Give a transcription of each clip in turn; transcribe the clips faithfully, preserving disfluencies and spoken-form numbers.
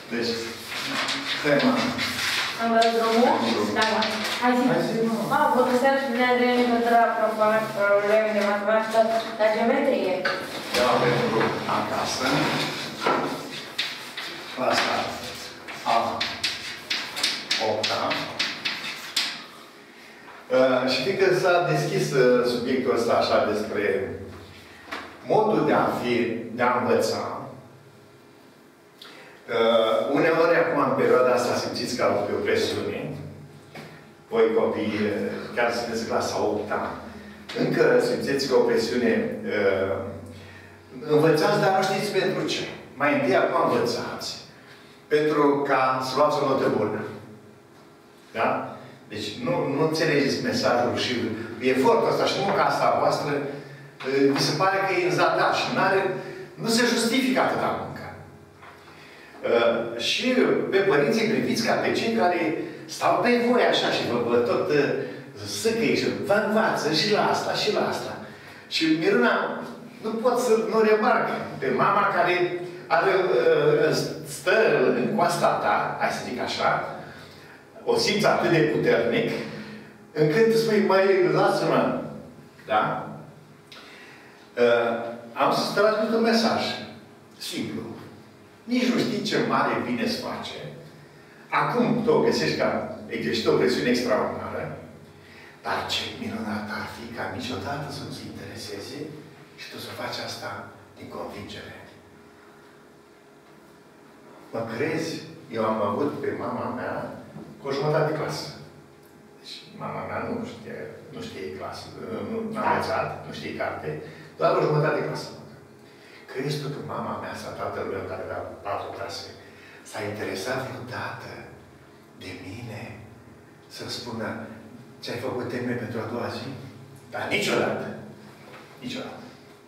Deci, tema. Am văzut drumul? Da, da. Hai zi. Hai zi, mă. A, potențial și bine de legătura probleme de matematică la geometrie. Da, pentru acasă. Clasa a opta. Uh, și fiindcă s-a deschis uh, subiectul ăsta așa despre modul de a fi, de a învăța, uh, uneori acum în perioada asta simțiți ca pe o presiune, voi copii, chiar sunteți clasa a opta, încă simțiți că o presiune, uh, învățați, dar nu știți pentru ce. Mai întâi acum învățați pentru ca să luați o notă bună. Da? Deci nu, nu înțelegeți mesajul și efortul ăsta și munca asta voastră vi se pare că e în zadar și n-are, nu se justifică atâta muncă. Uh, și pe părinții priviți ca pe cei care stau pe voi așa și vă, vă tot uh, sâcăi și vă învață și la asta și la asta. Și Miruna nu pot să nu remarc pe mama care are, uh, stă în coasta ta, hai să zic așa, o simți atât de puternic, încât spui, mai lasă-mă. Da? Uh, am să-ți transmit un mesaj. Simplu. Nici nu știi ce mare bine îți face. Acum tu o găsești ca exercită o presiune extraordinară, dar ce minunat ar fi ca niciodată să nu se intereseze și tu să faci asta din convingere. Mă crezi? Eu am avut pe mama mea cu o jumătate de clasă. Deci mama mea nu știe, nu știe clasă, nu a învățat, nu știe carte, doar o jumătate de clasă. Crezi tu că mama mea sau tatăl meu, care avea patru clase, s-a interesat vreodată de mine să-mi spună ce ai făcut teme pentru a doua zi? Dar niciodată. Niciodată.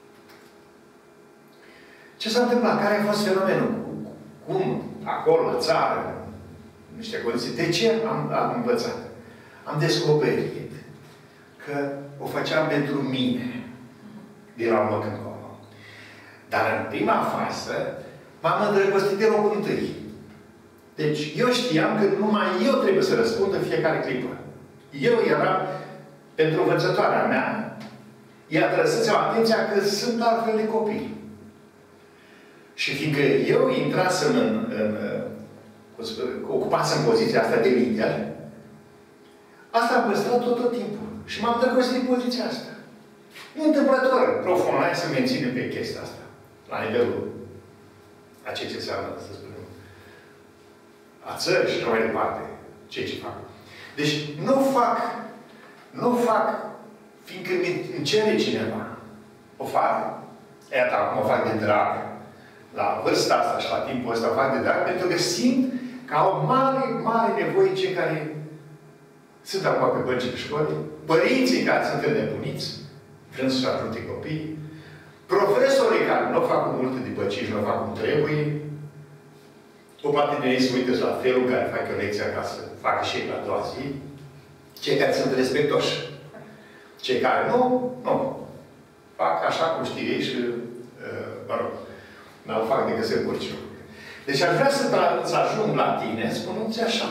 Ce s-a întâmplat? Care a fost fenomenul? Cum? Acolo, la țară, niște condiții. De ce am, am învățat? Am descoperit că o făceam pentru mine de la un loc încolo. Dar în prima fază m-am îndrăgostit de locul întâi. Deci eu știam că numai eu trebuie să răspund în fiecare clipă. Eu eram pentru învățătoarea mea, ea trăsese-o atenția că sunt altfel de copii. Și fiindcă eu intrasem în, în ocupasem în poziția asta de lider, asta am păstrat tot, tot timpul. Și m-am îndrăgostit de poziția asta. Nu întâmplător, proful online să menține pe chestia asta. La nivelul a ceea ce înseamnă, să spunem, a țării și mai departe, ceea ce fac. Deci, nu fac, nu fac, fiindcă îmi cere cineva. O fac, iată, acum o fac de drag. La vârsta asta și la timpul ăsta o fac de drag, pentru că simt că au mare, mare nevoie cei care sunt acum pe băncile școlii, părinții care sunt înnebuniți, vrând să-și ajute copiii, profesorii care nu fac cu multe dipăcii și nu fac cum trebuie, o parte din ei se uită la felul care fac o lecție ca să facă și ei la a doua zi, cei care sunt respectoși. Cei care nu, nu. Fac așa cum știe ei și, uh, mă rog, nu fac decât să încurci. Deci aș vrea să, să ajung la tine, spunându-ți așa.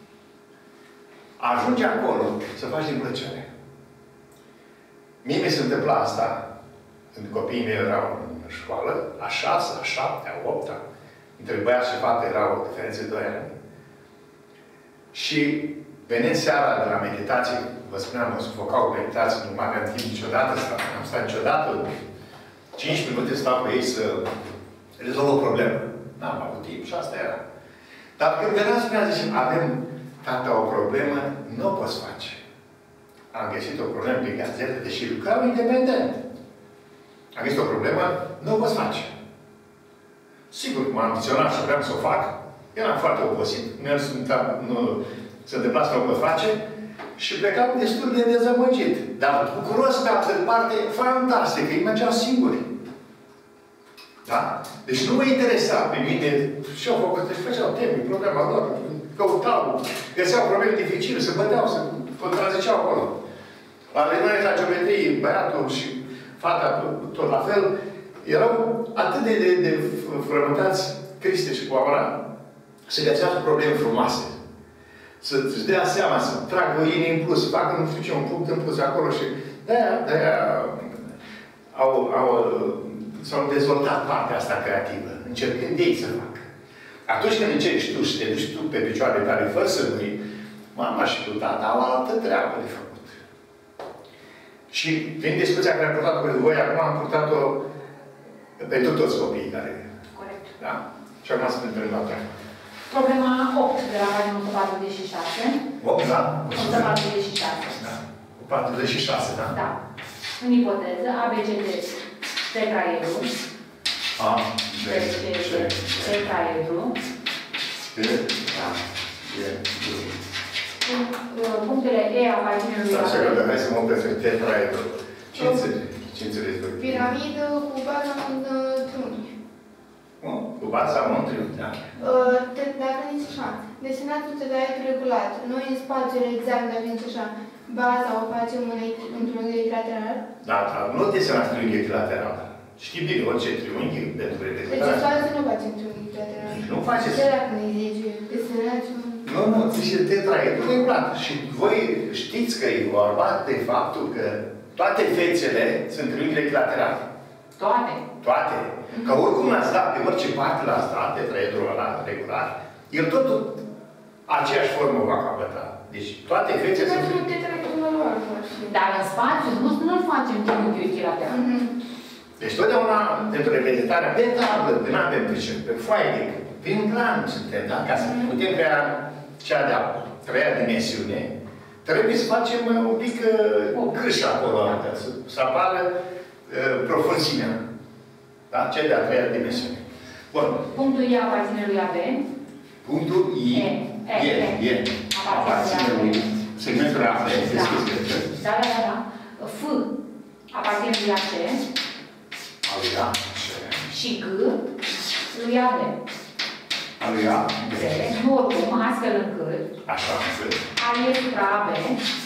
Ajunge acolo să faci din plăcere. Mie mi se întâmpla asta când copiii mei erau în școală, la șase, la șapte, la opta. Între băiat și fată era o diferență de doi ani. Și venind seara de la meditație, vă spuneam, mă sufocau meditație, nu mai aveam timp niciodată, am stat niciodată cinci minute stau cu ei să rezolv o problemă. N-am avut timp și asta era. Dar când veneam spunea, zice, avem, tata, o problemă, nu o poți face. Am găsit o problemă pe gazetă, deși lucrau independent. Am găsit o problemă, nu o poți face. Sigur, m-am ambiționat și vreau să o fac. Eram foarte obosit. Nu se întâmpla să nu o pot face. Și plecam destul de dezamăgit. Dar bucuros, pe altă parte, fantastic, că îi mergeau singuri. Da? Deci nu mă interesa pe mine și-au făcut, deci făceau teme, problema lor, căutau, găseau probleme dificile, se băteau, se contraziceau acolo. La reuniune la geometrie, băiatul și fata tot la fel, erau atât de, de, de frământați Cristi și Paula, să găsească probleme frumoase. Să-ți dea seama, să tragă o linie în plus, să facă nu știu ce, un punct în plus acolo și de-aia, de-aia au, au, s-au dezvoltat partea asta creativă, încercând ei să facă. Atunci când încerci tu și te duci tu pe picioarele tale, fără să nu-i, mama și cu tata au altă treabă de făcut. Și prin discuția care am purtat-o cu voi, acum am purtat-o pentru toți copiii care... Corect. Da? Și acum să ne întâlnim la treabă. Problema opt de la pagina o sută patruzeci și șase. opt, da? o sută patruzeci și șase. Da. patruzeci și șase, da? Da. În ipoteză, A B C D tetraedru. A, B, C, D. Tetraedru. Tetraedru. Punctele E aparțin lui Da, secundă, hai să mă opresc pe tetraedru. Ce înțelegi? Ce înțelegi voi? Piramidă cu baza în triunghi. Cu baza în triunghi, da. Dacă nici așa, desenați un tetraedru regulat. Noi în spațiul examen, dacă nici așa, baza o facem într-un triunghi echilateral. Da, dar nu desenați triunghi echilateral. Știi bine, orice triunghi pentru Deci echilateral. în spațiu nu facem triunghi echilateral. Nu faceți. Ce dacă ne zice, desenați un... Nu, nu, zice tetraedru regulat. Și voi știți că e vorba de faptul că toate fețele sunt triunghi echilaterale. Toate. Toate. Că oricum l-ați dat, pe orice parte l-ați dat, tetraedrul ăla regular, el tot aceeași formă va capăta. Deci toate fețele sunt... Facem un tetraedru normal, Dar în spațiu nu, nu-l facem triunghi echilateral. Deci totdeauna, pentru reprezentarea pe tablă, când avem pe ce, pe foaie de prin plan suntem, da? Ca să putem crea cea de-a treia dimensiune, trebuie să facem un pic uh, câșă acolo, ca să, să apară uh, profunzimea. Da? Cea de-a treia dimensiune. Bun. Punctul I aparține lui A B. Punctul I. E. E. E. Aparține lui segmentul A B. Da, da, da, da. F aparține lui A C. A lui A C. Și G lui A B. A lui A B. Nu oricum, astfel încât Așa încât. A e supra A B.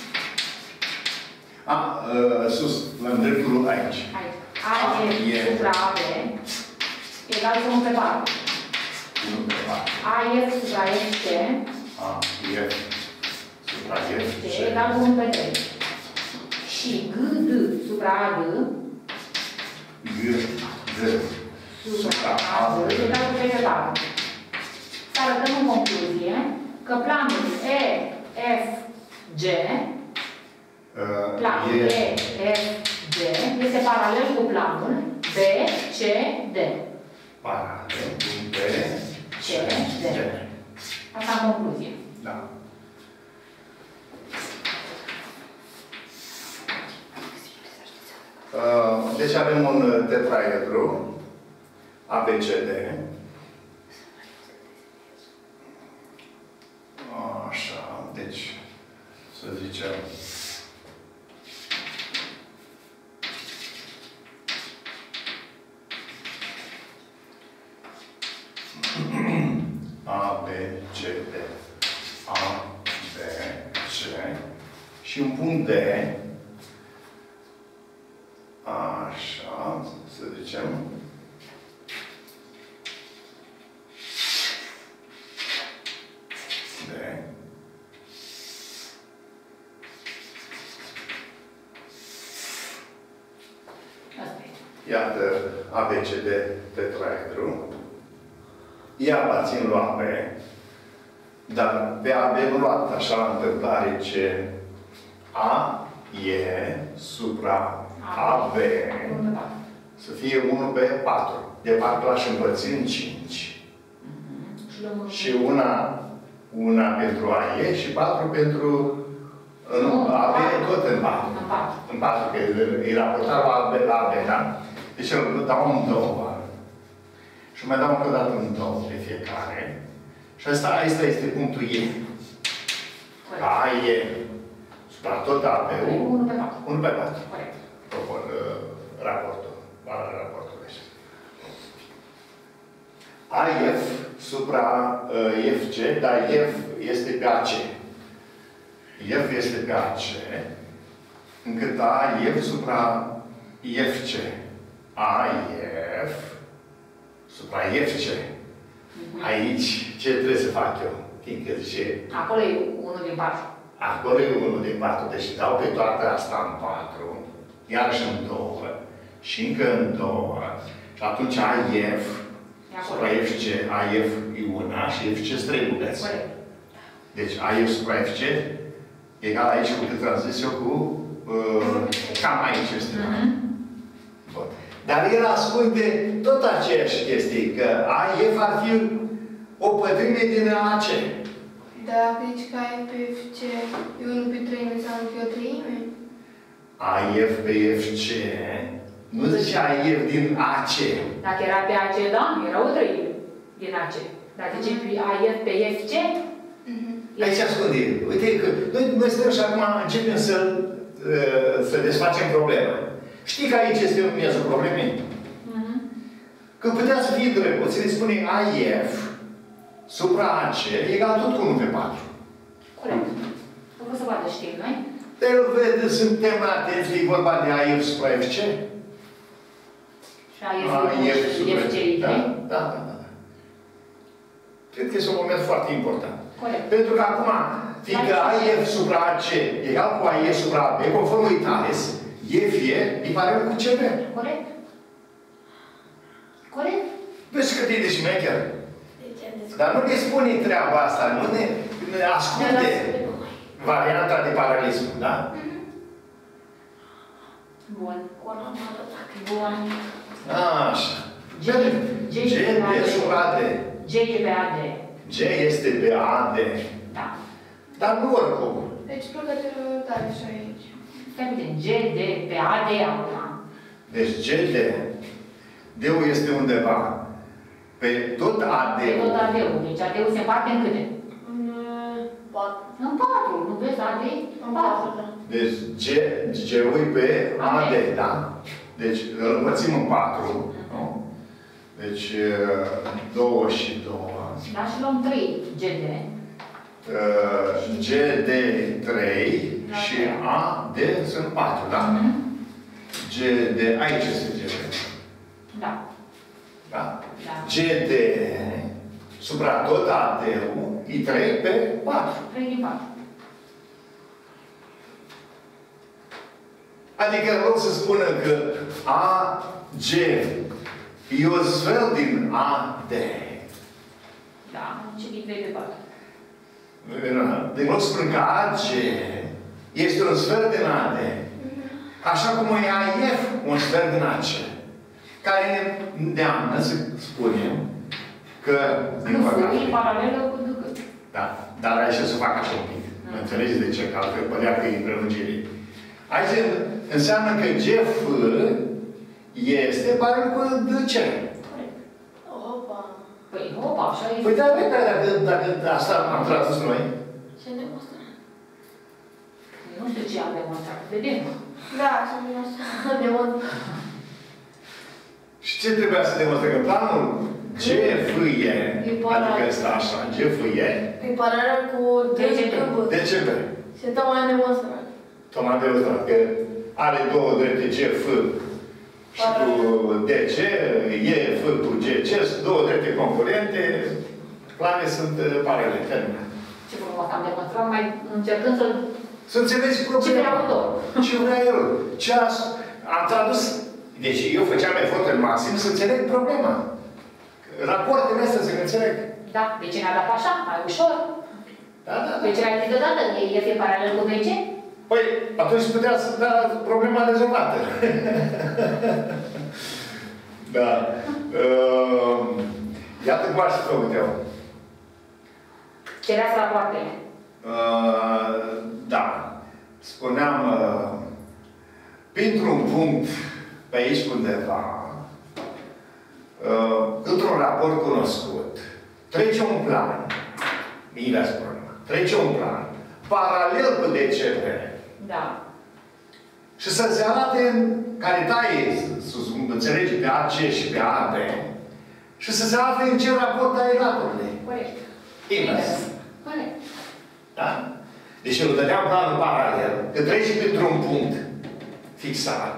A, uh, sus, la dreptul aici. Aici. A e supra A B egal cu unu pe patru. unu pe patru. A e supra F C. A, F supra F C. Egal cu unu pe trei. Și G D supra A D. G D supra A D. Egal cu trei pe patru. Să arătăm în concluzie că planul E F G planul E F G este paralel cu planul B C D. Paralel cu B C D. Asta în concluzie. Da. Deci avem un tetraedru A B C D. Așa, deci, să zicem, A, B, C, D. A, B, C. Și un punct D. Așa, să zicem. D. Iată A B C D tetraedru. Ea aparțin lui A B, dar pe A B nu luat așa la întâmplare ce A e supra A B să fie unu pe patru. De patru l-aș împărți în cinci. Și una, una pentru A E și patru pentru nu, A B tot în patru. În patru, că e raportat la A B, la A B, da? Deci îl dau în două. Și mai dau încă o dată în două pe fiecare. Și asta, asta este punctul E. A E supra tot A B-ul. unu pe patru. Corect. Propun uh, raportul. Valoarea raportului. A F supra uh, F C, dar F este pe A C. F este pe A C, încât A F supra F C. A F supra F C. Aici, ce trebuie să fac eu? Fiindcă zice... Acolo e unul din patru. Acolo e unul din patru. Deci dau pe toată asta în patru, iarăși în două, și încă în două. Și atunci A F, supra F C, A F e una și F C sunt trei bucăți. Deci A F supra F C egal aici cu cât am zis eu cu... Uh, cam aici este. Uh-huh. Bun. Dar el ascunde tot aceeași chestie, că A F ar fi o pătrime din A C. Dacă zici că A F pe F C e unu pe trei, înseamnă că e o treime? A F pe F C, nu zice A F din A C. Dacă era pe A C, da, era o treime din A C. Dacă zice pe A F pe F C, aici ascunde. Uite că noi, noi stăm și acum începem să, să desfacem problema. Știi că aici este un miezul problemei? Uh-huh. Că putea să fie drăguț, le spune A F supra A C egal tot cu unu pe patru. Corect. O să vadă, știm, noi? Dar el vede, suntem atenți că e vorba de A F supra F C? Și A F supra F C e da, da, da, da. Cred că este un moment foarte important. Corect. Pentru că acum, fiindcă A F supra A C egal cu A F supra A B, conform lui Thales, F e echivalent cu C B. Corect. Corect. Vezi cât e de șmecher. Dar nu ne spune treaba asta, nu ne, ne ascunde varianta de paralelism, da? Bun. Bun. Așa. G de supra A D. G e pe A D. G este pe A D. Da. Dar nu oricum. Deci plăcătorul tare și aici. Stai puțin. G de pe A D acum. Deci G de D-ul este undeva pe tot A D-ul. Pe tot A D-ul. Deci A D-ul se împarte în câte? În patru. În patru. Nu vezi A D? În patru, da. Deci G, G-ul e pe A D, da? Deci îl împărțim în patru. Nu? Deci două și două. Da, și luăm trei G D. G D trei și A D sunt patru, da? G D, aici este G D. Da. Da? Da. G D supra tot A D-ul e trei pe patru. trei din patru. Adică vreau să spună că A G e o sfert din A D. Da, și din trei pe patru. Deci vreau să spun că A G este un sfert din A D. Așa cum e A F un sfert din A C. Care ne îndeamnă să spunem că... Nu e paralelă cu D C. Da, dar aici să fac așa un pic. Mm. Înțelegeți de ce? Că altfel părea că e prelungire. Aici înseamnă că G F este paralel cu D C. Corect. Opa. Păi, opa, așa e. Păi da, uite, dacă, dacă asta am tradus noi. Ce demonstră? Nu știu ce am demonstrat. Vedem. Da, ce demonstră. Demonstră. Și ce trebuia să demonstrăm? Că planul G F E, adică ăsta așa, G F E, E paralel cu D C B. D C B. Și tocmai am demonstrat. Tocmai am demonstrat că are două drepte G F și cu D C, E F cu G C, sunt două drepte concurente, plane sunt paralele, terminate. Ce frumos am demonstrat, mai încercând să... Să înțelegi problema. Ce vrea autor. Ce vrea el. Ce a, am tradus. Deci eu făceam efortul maxim să înțeleg problema. Rapoartele astea să înțeleg. Da, de ce ne-a dat așa? Mai ușor. Da, da, da. De ce l-ai zis deodată? E F e paralel cu D C? Păi, atunci putea să da problema rezolvată. Da. Uh, iată cum aș fi făcut eu. Cereați rapoartele. Uh, da. Spuneam, uh, printr-un punct pe aici undeva, uh, într-un raport cunoscut, trece un plan, invers problema, trece un plan, paralel cu D C B. Da. Și să se arate în care taie, să înțelege pe A C și pe A B, și să se afle în ce raport ai laturului. Corect. Invers. Corect. Da? Deci el dădea planul paralel, că trece printr-un punct fixat,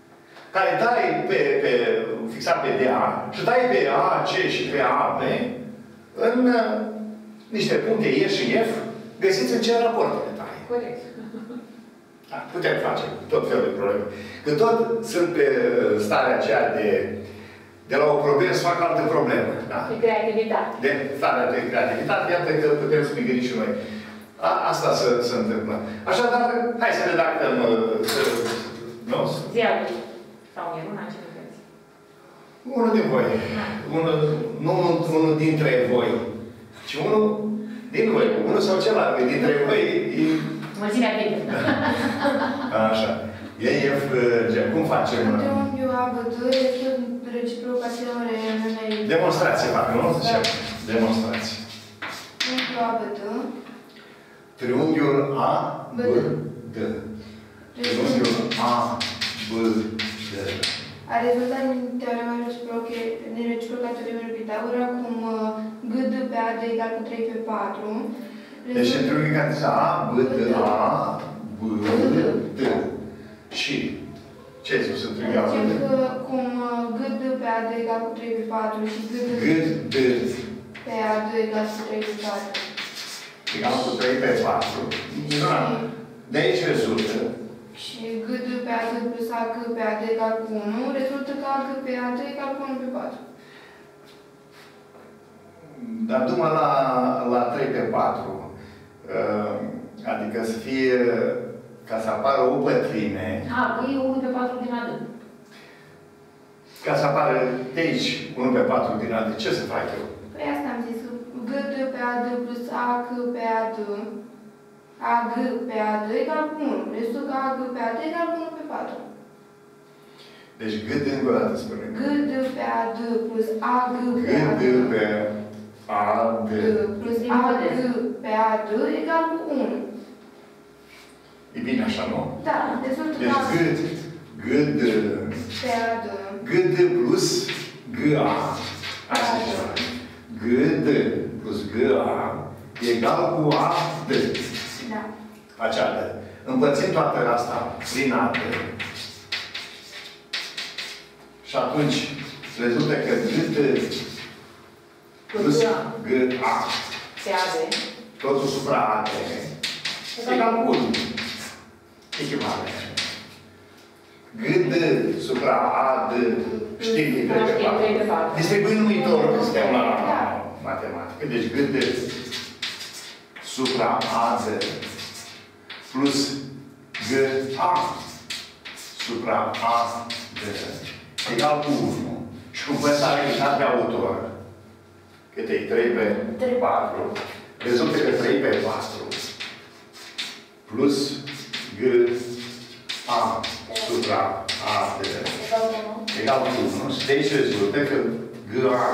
care taie pe, pe, fixat pe D A, și taie pe A C și pe A B, în uh, niște puncte E și F, găsiți în ce raport detalii. Corect. Da, putem face tot felul de probleme. Că tot sunt pe starea aceea de, de la o problemă să fac altă problemă. Da? De creativitate. De starea de creativitate, iată că putem să ne gândim și noi. A, asta se, se întâmplă. Așadar, hai să redactăm să, nu? Ziarul. Sau Miruna, ce vedeți? Unul din voi. Unul, nu unul dintre voi, ci unul din voi. Unul sau celălalt dintre voi. E... Mulțimea bine. Așa. E F, G. Cum facem? Triunghiul A B D este reciproc acelor numerii. Demonstrație fac, nu? Da. Demonstrație. Triunghiul A B D. Triunghiul A B D. Triunghiul A B D. A rezultat din teorema din reciproca teoremei Pitagora, cum G D pe A D egal cu trei pe patru. Deci în triunghiul care zice A, B, D, A, B, D. Și ce ai spus în triunghiul A, B, D? Cum G D pe A D egal cu trei pe patru și G D pe A D egal cu trei pe patru. Egal cu trei pe patru. De aici rezultă. Și G D pe A D plus A C pe A D egal cu unu, rezultă că A C pe A D egal cu unu pe patru. Dar du-mă la, la trei pe patru. Adică să fie, ca să apară o pătrime. A, că e unu pe patru din adânc. Ca să apară de aici unu pe patru din adânc, ce să fac eu? Păi asta am zis, G D pe A D plus A C pe A D, A G pe A D egal cu unu. Restul că A G pe A D egal cu unu pe patru. Deci G D încă o dată spune. G D pe A D plus A G pe A D. G D pe A D plus A G pe A D egal cu unu. E bine așa, nu? Da, rezultă deci că G, G D pe A D. G D plus G A. Asta e ceva. G D plus G A egal cu A D. Da. Acea D. Împărțim toată asta prin A D. Și atunci rezultă că G D plus G A pe A D. totul supra A D egal cu unu. Echivalent. G D supra A D știm că e trei pe patru. Distribuim numitorul, că suntem la matematică. Deci G D supra A D plus G A supra A D egal cu unu. Și cum văd s-a realizat pe autor, cât e trei pe patru, rezultă că trei pe patru plus G A supra A D egal cu unu. Și de aici rezultă că G A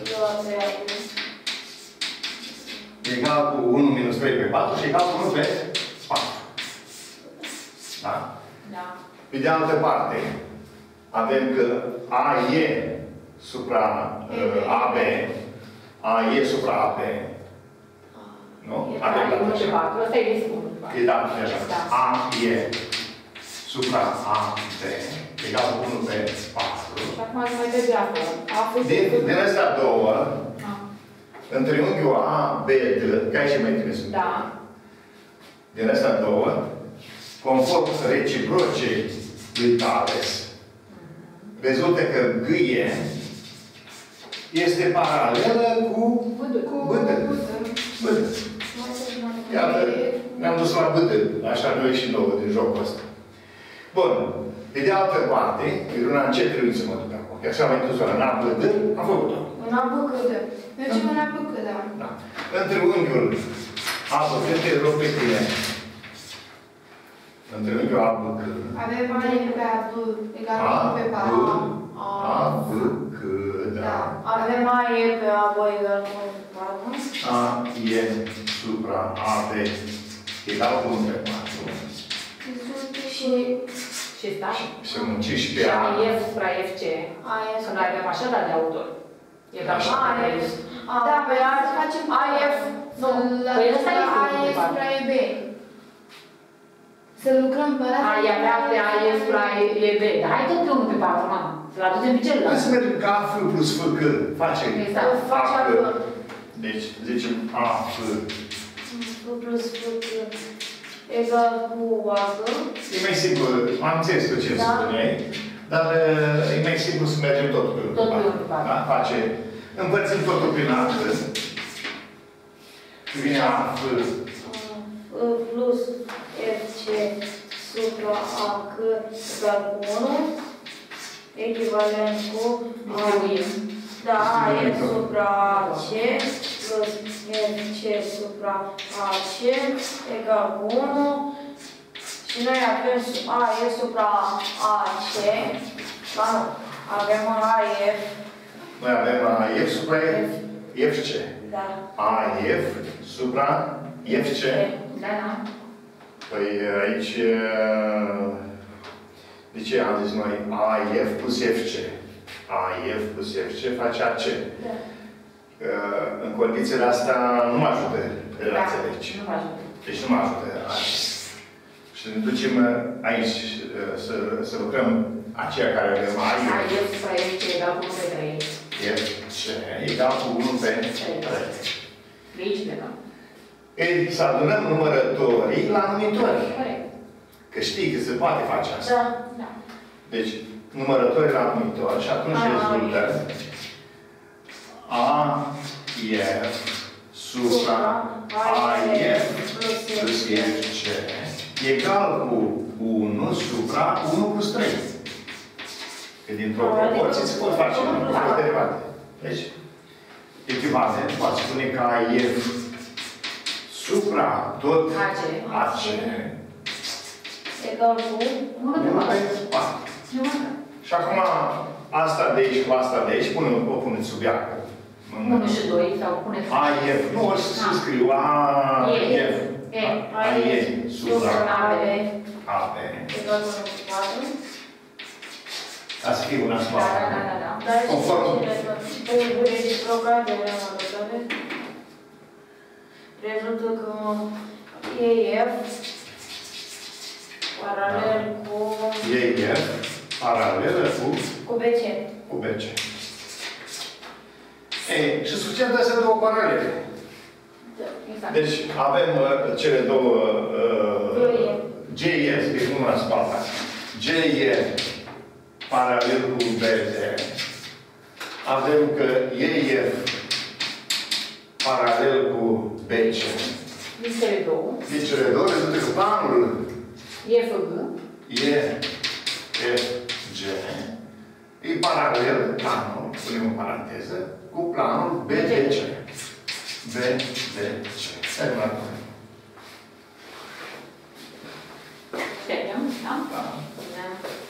egal cu unu minus trei pe patru și egal cu unu pe patru. Da? Da. Pe de altă parte, avem că A E supra uh, A B, A E supra A B, nu? Avem E unu pe patru, ăsta e riscul. E da, așa. A E supra A B egal cu unu pe patru. Și acum să mai merge acolo. Din, din astea două, în triunghiul A B D, ca și mai trebuie să da. Din astea două, conform reciprocei lui Thales, rezultă că G E este paralelă cu B D. B D. Iată, ne-am dus la B D. Așa nu e și nouă din jocul ăsta. Bun. Pe de altă parte, Iruna, în ce trebuie să mă duc acum? Că așa mai dus în A B D, am făcut-o. În A B C D. Mergem în A B C D, da. Da. În triunghiul A B C D, te rog pe tine. În triunghiul A B C D. Avem A E pe A B egal cu unu pe patru. A B C D. Da. Avem A E pe A B egal cu unu pe patru. A E supra A B egal cu unu pe patru. Și Și stai. Și munci și pe Și A. A E supra F C. A E Să nu avem așa, dar de autor. E ca așa. A E. da, pe păi A să facem A F. Nu, la Păi ăsta este A unu E pe patru. supra E B. Să lucrăm pe ăla. A E avea pe A E supra E B. Dar hai tot pe unu pe patru, mama. Să-l aducem pe celălalt. Hai să mergem ca F plus F, că face. Exact. Face A B. Deci, zicem A, F. F plus F egal cu A, G. E mai simplu, am înțeles tu ce Da. spuneai, dar uh, e mai simplu să mergem totul pe Totul urmă. pe urmă. Da? Face. Împărțim totul prin A, F. Vine A, F. F plus F C supra A, G egal cu unu. Echivalent cu A, da, A, E supra A, C plus F C supra A, C egal cu unu. Și noi avem A, E supra A, C. Ba nu, avem A, F. Noi avem A, F supra F, F C. Da. A, F supra F C. Da, da. Păi aici, de ce am zis noi A, F plus F C? A, F plus F C face A, C. Da. În condițiile astea nu mă ajută relațiile aici. Nu mă ajută. Deci nu mă ajută aici. Și ne ducem aici să, să lucrăm aceea care avem A, A, F supra F C egal cu unu pe trei. F, C egal cu unu pe trei. De aici plecăm. Ei, să adunăm numărătorii la numitori. Corect. Că știi că se poate face asta. Da. Da. Deci, numărătorii la numitor și atunci A, rezultă A, F supra A, F plus F C egal cu unu supra unu plus trei. Că dintr-o proporție se pot face numărători derivate. Deci, echivalent, poate spune că A, F supra tot A, C. A, C Egal cu unu pe unu pe patru. patru. Nu mă întreb. Și acum, asta de aici cu asta de aici, pune, o puneți sub ea. unu și doi, sau puneți... A, F. Nu, o să scriu A, F. E. A, E. Supra A, B. A, B. egal cu unu cu patru. Ca să fie una Da, spate. da, da, da, da. Dar și Conform. pungure de programe de alătare. Rezultă că E F paralel cu E, F. Paralelă cu, cu B C. cu B, C. Ei, și suficient astea două paralele. Exact. Deci, avem uh, cele două uh, G, E, scrie una spate. G, E paralel cu B, D. Avem că E, F paralel cu B, C. Din cele două. Din cele două rezultă că planul E, F, G. E, F, G e paralel, planul, punem în paranteză, cu planul B, D, C. B, D, C. Terminat. Ștergem, da? Da. Da.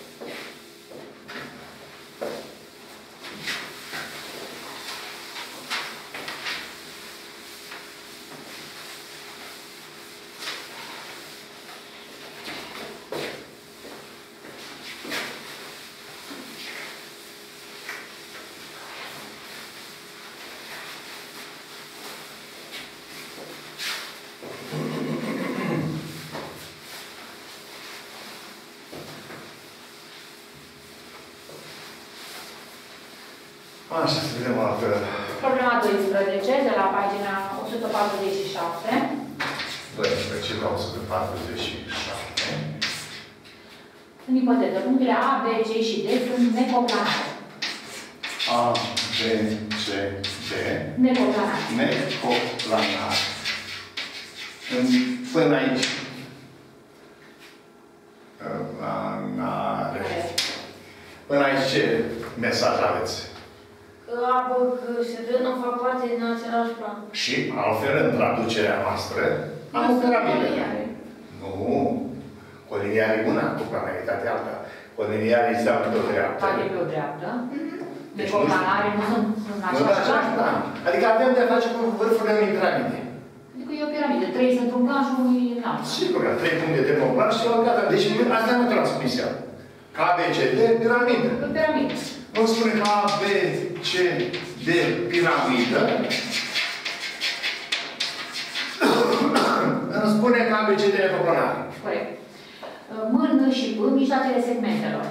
Așa, să vedem o altă. Problema doisprezece, de la pagina o sută patruzeci și șapte. doisprezece la o sută patruzeci și șapte. În ipoteză, punctele A, B, C și D sunt necoplanare. A, B, C, D. Necoplanare. Necoplanar. În- Până aici. Planare. Până aici ce mesaj aveți? Că A, B, C și D nu fac parte din același plan. Și altfel, în traducerea noastră, am o piramidă. Nu. Coliniar e una, cu planaritate alta. Coliniar înseamnă tot dreapta. Toate pe o dreaptă. Deci Necoplanare nu sunt în Nu, dar același același plan. plan. Adică avem de-a face cu vârfurile unei piramide. Adică e o piramidă. Trei sunt într-un plan și unul e în alt. Sigur, că trei puncte de termoplan și celălalt gata. Deci asta nu transmisia. K, B, C, D, piramidă. E o piramidă. Nu spune K, B, C, D, piramidă. Îmi spune K, B, C, D, necoplanare. Corect. M, N și P, mijloacele segmentelor.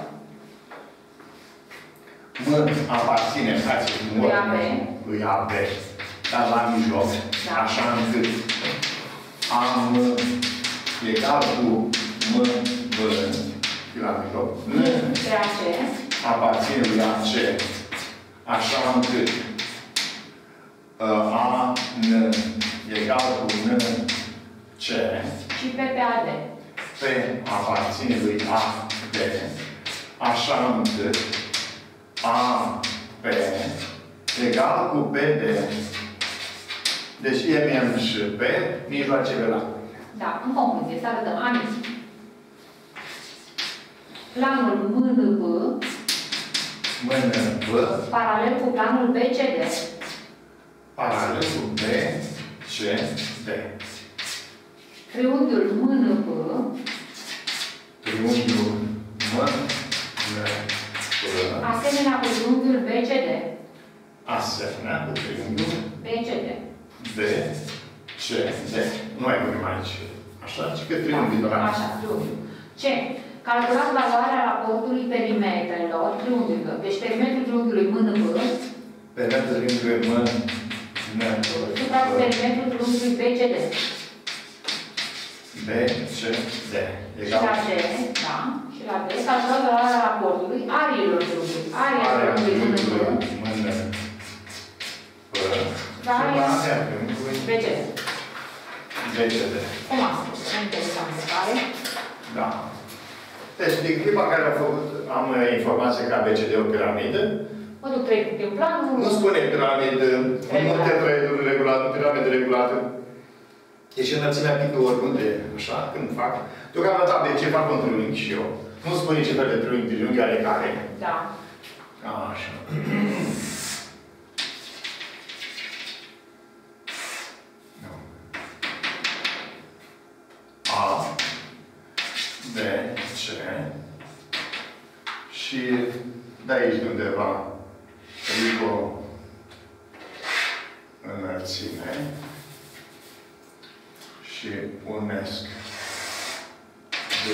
M aparține, hai să Lui A B. Lui A B. dar la mijloc, Da. așa încât am egal cu M, B, la mijloc, N pe A C. aparține lui A C, așa încât uh, A, N, egal cu N, C, Și P pe A D. P aparține lui A, D, așa încât A, P, egal cu P, D. Deci E, M și P, mijloacele la. Da, în concluzie, să arătăm amis. Planul M N B Mână B, paralel cu planul B C D. paralel cu B, C, D. Triunghiul M N B Triunghiul M, N, B, asemenea cu triunghiul B C D. asemenea cu triunghiul B C D. B, C, D. Nu mai vorbim aici. Așa, ci că triunghiul doar. Așa, triunghiul. C. Calculați valoarea raportului perimetrelor triunghiului. Deci perimetrul triunghiului M N B Perimetrul triunghiului M, N, supra B, perimetrul triunghiului B C D. B, C, D. Și Egal. la D, da, și la D, calculați valoarea raportului ariilor triunghiului. Aria Area triunghiului M N B triunghiului M, N, B. Da, Și e- la area triunghiului B C D. B, C, D. Cum a spus? Interesant, se pare. Da. Deci, din clipa care am făcut, am informație că A B C D e o piramidă. Mă duc trei puncte în plan, nu... Nu spune piramidă, nu tetraedru regulat, nu piramidă regulată. Deci înălțimea pică oriunde, așa, când fac. Deocamdată A B C fac un triunghi și eu. Nu spune ce fel de triunghi, triunghi are care. Da. Așa. A, B, C și de aici de undeva ridic o înălțime și unesc de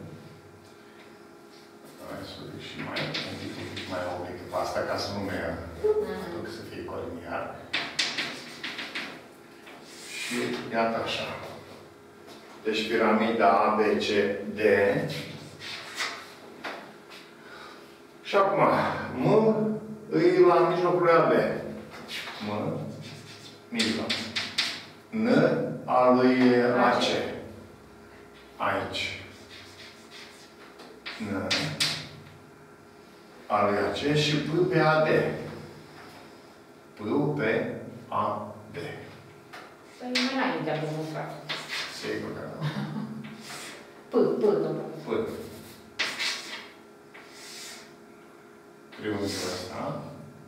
hai să duc și mai un pic, un pic mai oblic pe asta ca să nu merg, duc să fie coliniar. Și iată așa. Deci piramida A, B, C, D. Și acum, M e la mijlocul lui A B. M, mijloc. N al lui A C. Aici. N al lui A C și P pe A D. P pe A D. Păi nu înainte am demonstrat. Sigur că nu. P, P, domnule. P. Triunghiul ăsta.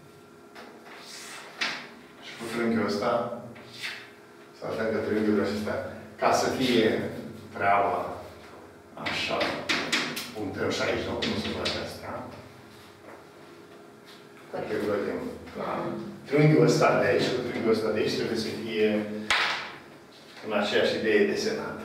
Și cu triunghiul ăsta să arătăm că triunghiul ăsta, ca să fie treaba așa, punctăm și aici, nu? Nu se face asta. Că vedem. Triunghiul ăsta de aici, cu triunghiul ăsta de aici, trebuie să fie în aceeași idee desenată.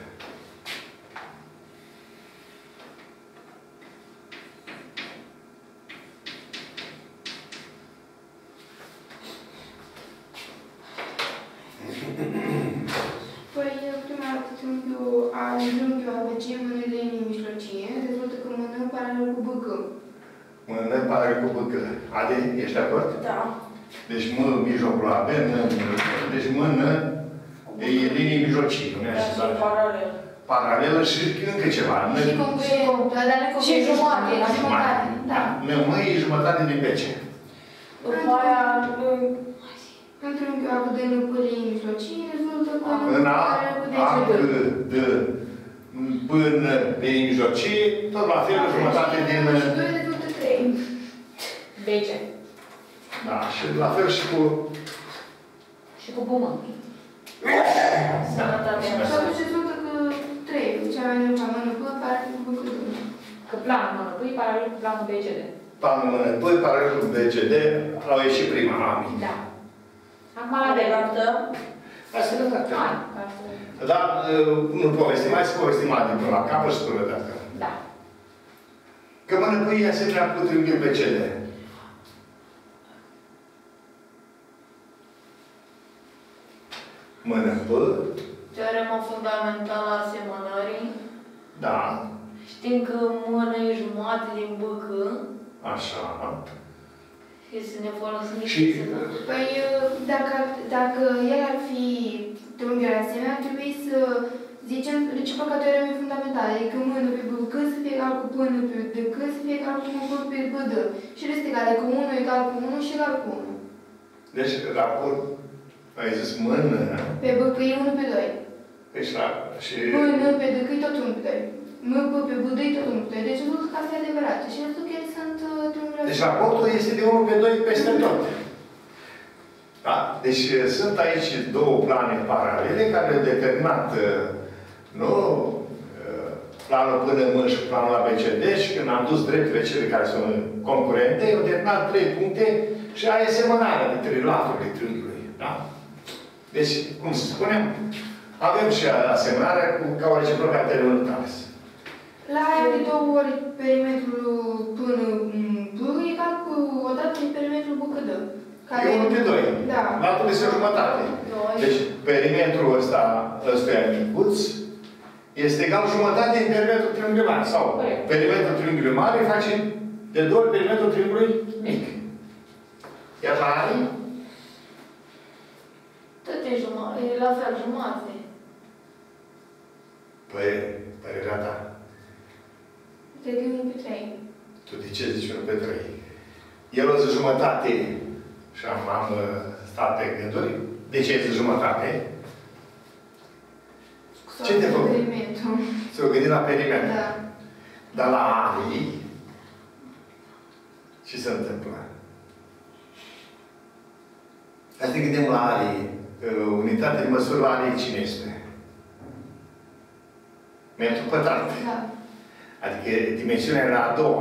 Păi, prima dată triunghiul A, triunghiul A B C, mână linie mijlocie, rezultă că mână paralel cu B C. Mână paralel cu B C. Ade, ești de acord? Da. Deci M mijlocul A B, N mijlocul. Deci mână e linie mijlocie, nu e așa? Da, paralel. Paralelă și încă ceva. Și congruentă, dar ne Și jumătate, la jumătate. Da. N M e jumătate din B C. După aia, În triunghiul A cu D nu cu linie mijlocie, rezultă că În A, paralel cu D A, C. C, D, până linie mijlocie, tot la fel, jumătate din... Și doi rezultă trei. B C. Da, și la fel și cu... Și cu bumă. sănătate. Și atunci rezultă că trei, cea mai mică mână B, paralel cu B C. Că planul mână pui paralel cu planul B C D. Planul mână, păi, paralel cu B C D, au ieșit prima, am. Da. Acum la D. Redactăm. Hai să vedem. Hai, ca să- Dar nu povestim, hai să povestim mai din până la capăt și până dată. Da. Că mână pui e asemenea cu triunghiul B C D. Mână P. Teorema fundamentală a asemănării. Da. Știm că mână e jumătate din B C. Așa. Și să ne folosim Și... Păi, dacă, dacă el ar fi triunghiul asemenea, ar trebui să zicem reciproca teoremei fundamentale, adică mână pe B C să fie egal cu până pe D C să fie egal cu B pe B D. Și rest egal, adică unu egal cu unu și egal cu unu. Deci, raport, ai zis mână... Pe B C e unu pe doi. Deci, la... Și... Mână pe D C e tot unu pe doi. M P pe B D e tot unu pe doi. Deci rezultă că asta e adevărat. Și rezultă că ele sunt triunghiuri. Deci raportul este de unu pe doi peste tot. Da? Deci sunt aici două plane paralele care au determinat nu, planul până M și planul A B C D și când am dus drepturile cele care sunt concurente, au determinat trei puncte și ai asemănarea dintre laturile triunghiului. Da? Deci, cum să spunem, avem și asemănarea cu ca o reciprocă a teoremului Thales. La aia de două ori perimetrul până B e egal cu o dată din perimetrul B C D. Care... E unu pe doi. Da. Latul este o jumătate. Deci, perimetrul ăsta, ăstuia micuț, este egal jumătate din perimetrul triunghiului mare. Sau perimetrul triunghiului mare face de două ori perimetrul triunghiului mic. Iar la arii? Tot e jumătate, e la fel jumătate. Păi, părerea ta. Cred că e unu pe trei. Tu de ce zici unu pe trei? El o zi jumătate și am, am stat pe gânduri. De ce e jumătate? Ce te făcut? S-o gândit la perimetru. Da. Dar la arii, ce se întâmplă? Hai să ne gândim la arii. Unitatea de măsură la arii cine este? Metru pătrat. Da. Adică dimensiunea era a doua.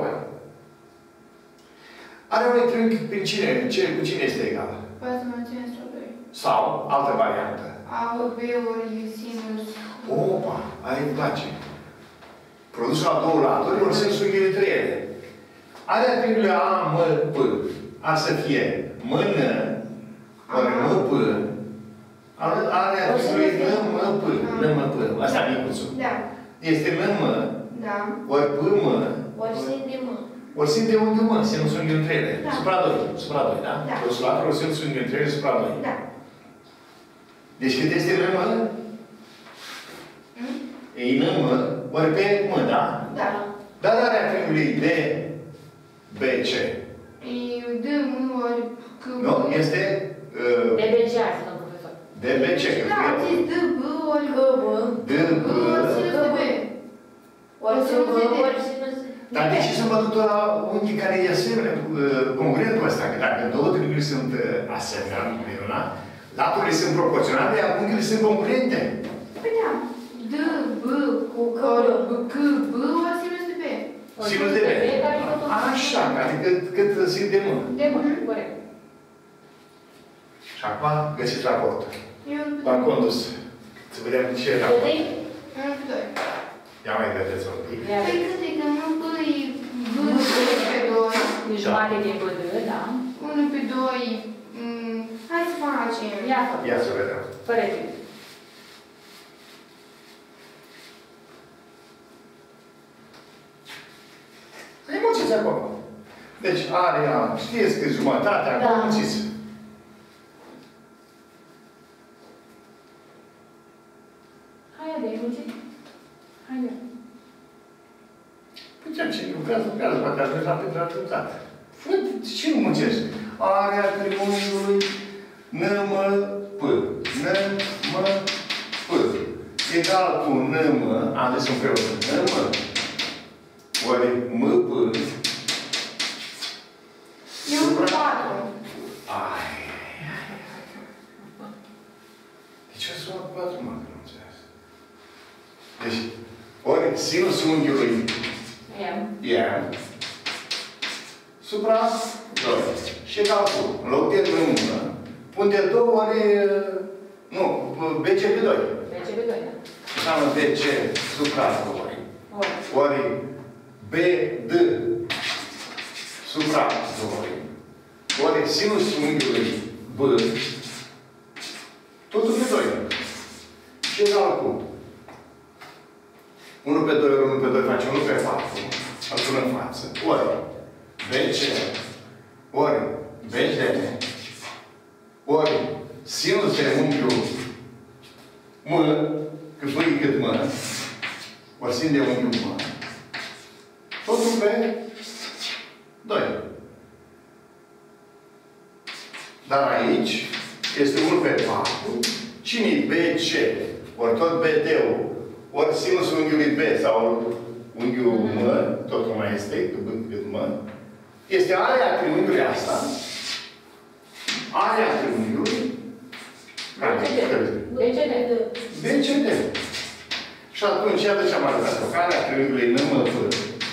Are un triunghi prin cine? Ce, cu cine este egală? Poate să menționez doi. Sau, altă variantă. A, B ori sinus. Opa, aia îmi place. Produsul la două laturi, ori sensul între ele. Area triunghiului A, M, P. Ar să fie mână, ori M, P. Area triunghiului N, M, P. N, M, P. Asta e micuțul. Da. Este N, M. Da. Ori P, M. Ori sin de M. Ori sunt de unghiul mă, sinusul unghiul între ele. Da. Supra doi. Supra doi, da? Da. Produsul la ori sinusul unghiul între ele, supra doi. Da. Deci cât este N, M? Mm? E N, M, ori pe M, da? Da. Dar area triunghiului D, B, C. E D, M, ori C, B. Nu? Este... Uh, De B C, azi, domnul profesor. D, B, C. Da, am zis D, B, ori C, B. D, B, B. ori sinus de B. Ori C, B, ori sinus de B. Dar de ce să mă duc la unghi care e asemenea, uh, congruentul ăsta? Că dacă două triunghiuri sunt uh, asemenea, una, laturile sunt proporționale, iar unghiile sunt congruente. Păi da. D, B, Cu C, ori B. C, B, ori sinus de B. Sinus de B. Așa, adică cât simt de mână. De mână, corect. Și acum găsiți raportul. Eu nu V-am condus. Să vedem ce era. Vedeai? unu pe doi. Ia mai vedeți un pic. Păi cât e că M, B, e B, pe doi. E jumate din B D, da? unu pe doi. mm, Hai să facem. Ia fă. Ia să vedem. Fără timp. Îi munciți acolo. Deci area, știți că jumătatea, acolo Da. munciți. Hai, de muncit. Hai, de. Păi ce, cine lucrează, lucrează, poate aș merge la pentru rezultat. Fă, ce nu muncești? Area triunghiului N, M, P. N, M, P. Egal cu N, M, am zis un felul. N, M. Ori M, P. E unu pe patru. Ai, ai, ai. De ce să luat patru, mă, că nu înțeles? Deci, ori sinusul unghiului Ia. E supra doi. Și egal cu, în loc de mână, pun de două ori, nu, B C pe doi. B C pe doi, da. Înseamnă B C supra doi. Ori. Ori B D supra doi. Ori sinusul unghiului B, totul pe doi. oricum. unu pe doi ori unu pe doi face unu pe patru. Altul în față. Ori B C. Ori B G. Ori sinus de unghiul M, cât V cât M. Ori sin de unghiul M. Totul pe doi. Dar aici este unu pe patru. Cine-i B C? Ori tot B D-ul, ori sinusul unghiului B sau unghiul M, tot cum mai este, cât M, este area triunghiului asta. Area triunghiului B C D. B C D. Și atunci, iată ce am arătat. Area triunghiului N M F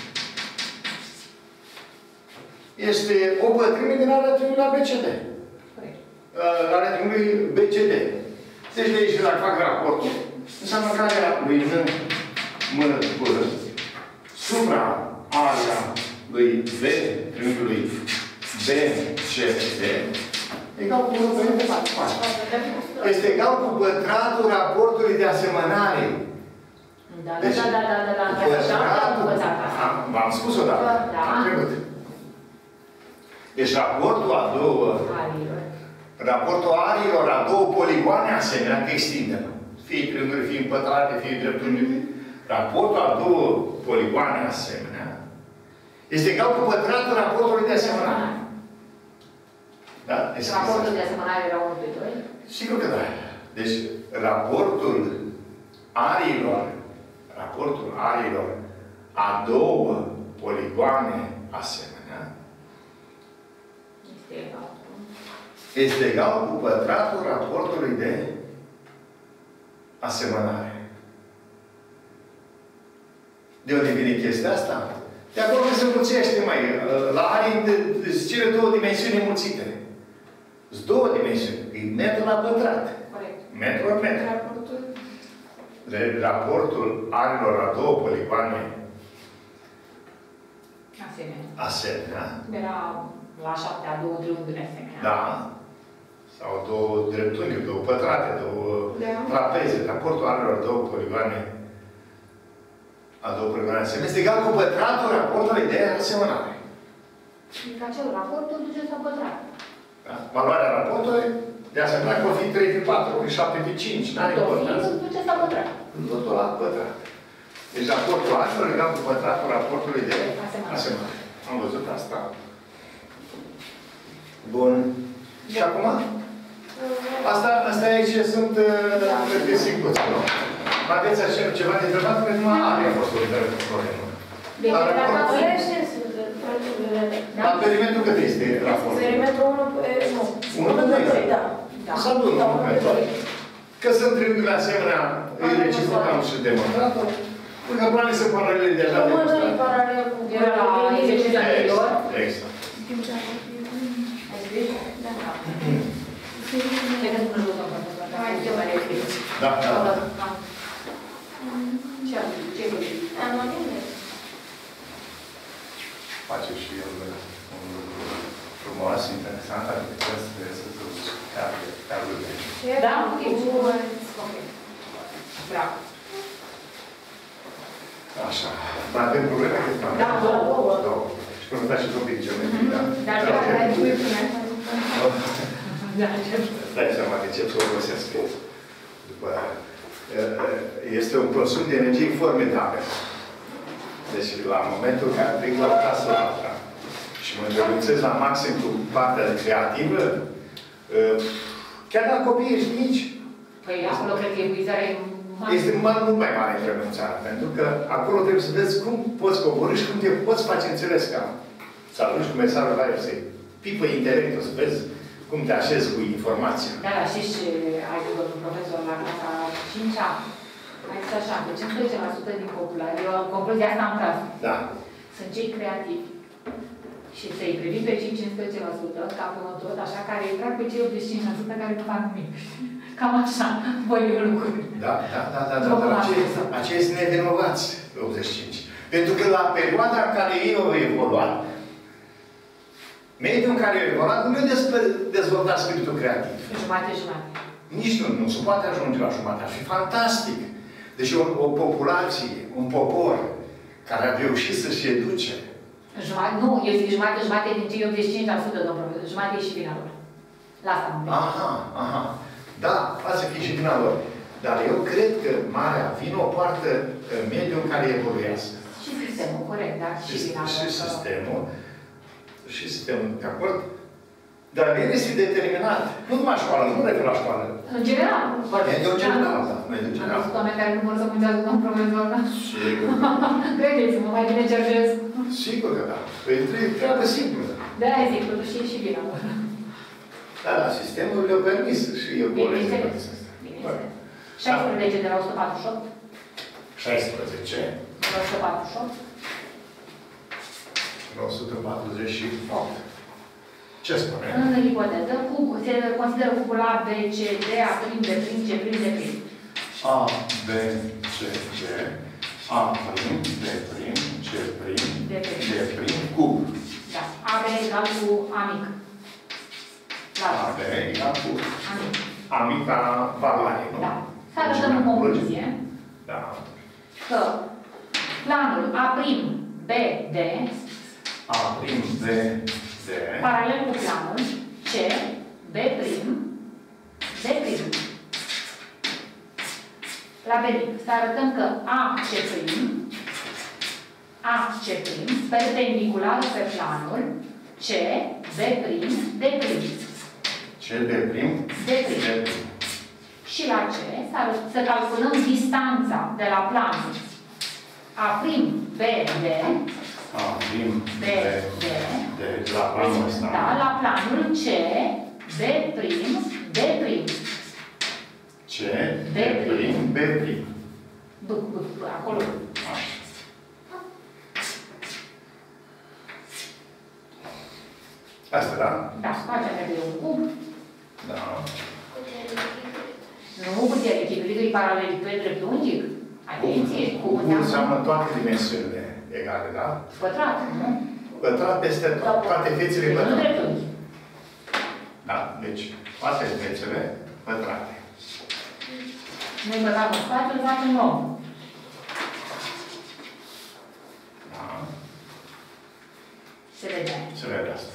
este o pătrime din area triunghiului B C D. Area triunghiului B C D. Deci de aici, dacă fac raportul, înseamnă că area lui N M F supra area lui B, triunghiului B C D, egal cu unu pe patru. Este egal cu pătratul raportului de asemănare. Da, da, da, da, da, da, da. V-am spus odată. Am trecut. Deci raportul a două raportul ariilor a două poligoane asemenea, că extindem. Fie triunghiuri, fie împătrate, fie dreptunghiuri. Raportul a două poligoane asemenea este egal cu pătratul raportului de asemănare. Da? Deci, raportul de asemănare era unu pe doi? Sigur că da. Deci, raportul ariilor, raportul ariilor a două poligoane asemenea este egal. Este egal cu pătratul raportului de asemănare. De unde vine chestia asta? De acolo că se mulțește, mai. La arii, sunt cele două dimensiuni înmulțite. Sunt două dimensiuni. E metru la pătrat. Corect. Metru la metru. Raportul. Raportul arilor la două poligoane Asemenea. asemenea. Era la șaptea două triunghiuri asemenea. Da. Sau două dreptunghiuri, două pătrate, două Da. trapeze. Raportul arilor două poligoane a două poligoane asemenea este egal cu pătratul raportului de asemănare. Adică acel raportul duceți la pătrat. Da? Valoarea raportului de asemănare pot fi trei pe patru, șapte pe cinci. N-are importanță. Duceți la pătrat. Totul la pătrat. Deci raportul arilor egal cu pătratul raportului de asemănare. Am văzut asta. Bun. Și acum? Asta, asta aici sunt, cred că, simpluți, nu? Aveți așa ceva de întrebat? Că numai are a fost o problemă. Deci, dacă Vrește să La perimetrul cât este raportul? perimetrul unu pe... nu. unu pe doi, da. Să adună unu pe doi. Că sunt triunghiuri asemenea, e reciprocal și demonstratul. Pentru că planele sunt paralele deja Rămână demonstrate. paralel cu... era la exercițiul anterior. Exact. Ai scris? Da. Vedeți până la urmă. Da, da. Ce am zis? Ce-ai făcut? Am gândit. Face și el un lucru frumos, interesant, adică trebuie să se duci chiar lui. Da? Ok. Ok. Bravo. Așa. Dar avem probleme? Da, două. Două. Și până da și copii geometrii, da? Da, Da, dar tu îi pune. Da, Îți dai seama că încep să o obosesc. După aia. Este un consum de energie formidabil. Deci, la momentul în care plec la o casă la alta și mă învăluțez la maxim cu partea creativă, chiar la copii ești mici, păi acolo cred că epuizarea e este mult mai mare trebuie în țară. Pentru că acolo trebuie să vezi cum poți coborî și cum te poți face înțeles ca să ajungi cu mesajul la el, să-i pipă intelectul, să vezi cum te așezi cu informația. Da, dar știți, ai văzut un profesor la clasa cincea, a zis așa, că cincisprezece la sută din populație, eu concluzia asta am tras, Da. sunt cei creativi. Și să-i privim pe cei cincisprezece la sută, ca pe un tot, așa, care îi trag pe cei optzeci și cinci la sută care nu fac nimic. Cam așa, voi eu lucruri. Da, da, da, da, da, dar acei, acei sunt nevinovați, optzeci și cinci. Pentru că la perioada în care ei au evoluat, mediul în care au evoluat, nu i-a dezvoltat spiritul creativ. Jumate, jumate. Nici nu, nu se poate ajunge la jumătate. Ar fi fantastic. Deci o, o populație, un popor care a reușit să se educe. Jumate, nu, eu zic jumate, jumate din cei optzeci și cinci la sută, domnul profesor. Jumate e și vina lor. La asta mă gândesc. Aha, aha. Da, poate să fie și vina lor. Dar eu cred că marea vină o poartă mediul în care evoluează. Și sistemul, corect, dar și vina lor. Și sistemul. Și sistemul, de acord? Dar el este determinat. Nu numai școală, nu refer la școală. În general. Mediul în general, da. Mediul în general. Am văzut oameni care nu vor să muncească domnul profesor, da? Sigur. Credeți-mă, mai bine cercez. Sigur că da. Păi e treabă simplă. De-aia zic, totuși e și vina lor. Da, da, sistemul le-a permis și eu bolesc. Bineînțeles. șaisprezece de la o sută patruzeci și opt. șaisprezece. De la o sută patruzeci și opt. La o sută patruzeci și opt. Ce spune? În ipoteză, cub, se consideră cubul A, B, C, D, A prim, B prim, C prim, D prim. A, B, C, D, A prim, B prim, C prim, D prim. D prim, cub. Da. A B egal cu A mic. La A, B egal cu A mic. A mica valoare, nu? Da. Să arătăm în concluzie Da. că planul A prim, B, D A prim, B, D paralel cu planul C, B prim, D prim. La B, să arătăm că A, C prim, A, C prim, perpendicular pe planul C, B prim, D prim. C, B prim, D prim. D prim. Și la C, să, să calculăm distanța de la planul A prim, B, D, A prim, B, B, D, D, la planul ăsta. da, la planul C, B prim, D prim. C, B prim, B prim. B, B, B, acolo. Așa. Asta, da? Da, facem de un cub. Da. Nu putere echilibrul e paralel dreptunghic. Atenție, cubul Cubul înseamnă toate dimensiunile egale, da? pătrat, nu? Pătrat peste tot, toate fețele Nu pătrate. dreptunghi. Da, deci toate fețele pătrate. Noi băgăm în spațiu, îl facem nou. Da. Se vede. Se vede asta.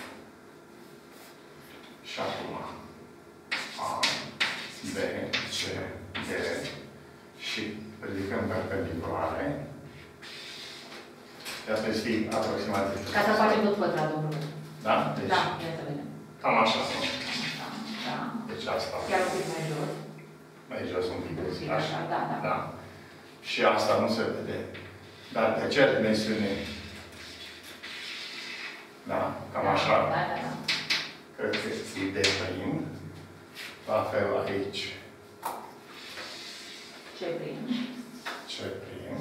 Și acum A, B, C, D și ridicăm perpendiculare. De asta este aproximativ. Ca să facem tot pătrat, domnule. Da? Deci, Da, ia să vedem. cam așa. Nu? Da, da. Deci asta. Chiar un pic mai jos. Mai jos un pic. Un pic așa, da, da. Da. Și asta nu se vede. Dar de ce dimensiune? Da, cam Da, așa. Da, da, da. Cred că e de prim. La fel aici. Ce prim? Ce prim.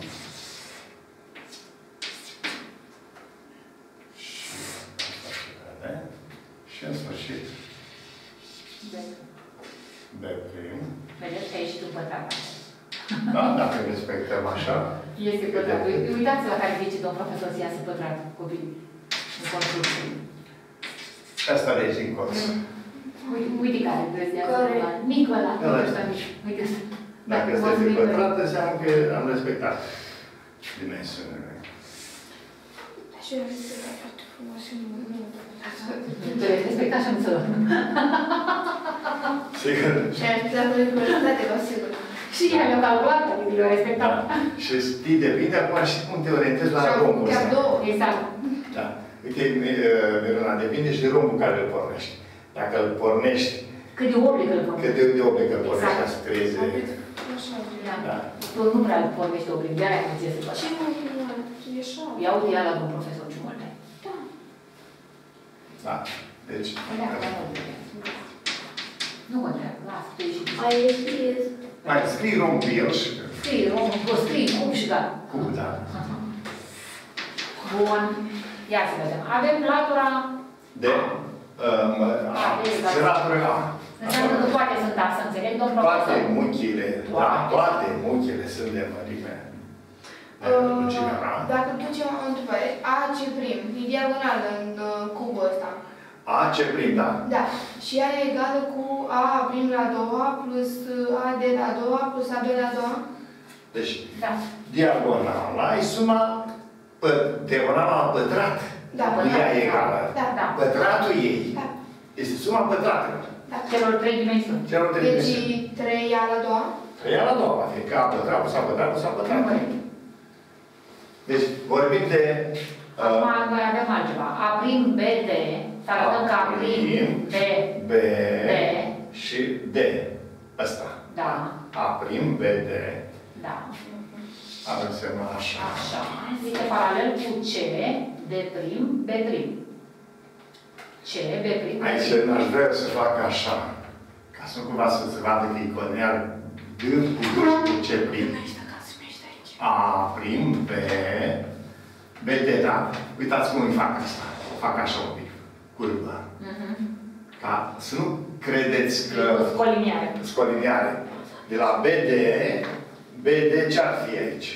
Și asta se vede. Și în sfârșit. B. B prim. Vedeți că a ieșit un pătrat. Da, dacă respectăm așa. Este pătrat. Uitați-vă la care zice domn profesor să iasă pătrat copii în construcție. Asta de aici în colț. Uite, uite care vezi de Care? asta. Mic ăla. Ăla. Ăsta mic. Uite ăsta. Dacă Dacă este vă pătrat, înseamnă că am respectat dimensiunile. Așa e respectat foarte frumos și nu... Te respecta și în țără. Sigur. Și am respectat cu curățate, vă sigur. Și ea le-a calculat, adică le-a respectat. Și știi, depinde acum și cum te orientezi la Și am rombul chiar ăsta. două. Exact. Da. Uite, Miruna, depinde și de rombul care îl pornești. Dacă îl pornești, Cât de oblică îl pornești. cât de, de oblică îl pornești, Exact. ca să creeze... Așa, Da. Da. Tu nu prea îl pornești oblic, de-aia nu ție să faci. ce nu, nu, e așa. Ia uite ea la domn profesor ce multe. Da. Da. Deci... Nu mă treabă, lasă, tu ești. Aici e... Mai scrii romb pe el și... Scrii, rom, o scrii, cum și gata. Cum, da. Bun. Ia să vedem. Avem latura De... A, exact. Seratul A. Înseamnă că toate sunt A, să înțeleg, domn Toate profesor. muchile, da, Toate. toate muchile sunt de mărime. De Uh, lungime A. Dacă ducem o întrebare, A ce prim, e diagonală în uh, cubul ăsta. A C prim, da? Da. Și ea e egală cu A prim la a doua plus A D la a doua plus A B la a doua. Deci, Da. diagonala e suma, pă, diagonala la pătrat. Da. Nu ea e egală. Da. Da. Pătratul ei Da. este suma pătratelor. Da. Celor trei dimensiuni. Celor trei Deci dimensiuni. trei A la a doua. trei A la a doua, fiindcă A pătrat plus A pătrat plus A pătrat. Corect. Deci, vorbim de... Acum Uh, noi avem altceva. A prim B D, să arătăm că A prim B B D. și D. Ăsta. Da. A prim B D. Da. Ar însemna așa. Așa. Este paralel cu C, D prim, B prim. C, B prim, B Aici prim. n-aș vrea să fac așa. Ca să nu cumva să se vadă că e coneal D cu D și cu C prim. A prim B B D, da? Uitați cum îi fac asta. Fac așa un pic. Curvă. Mhm. Ca să nu credeți că... Scoliniare. Scoliniare. De la B D, B D ce-ar fi aici?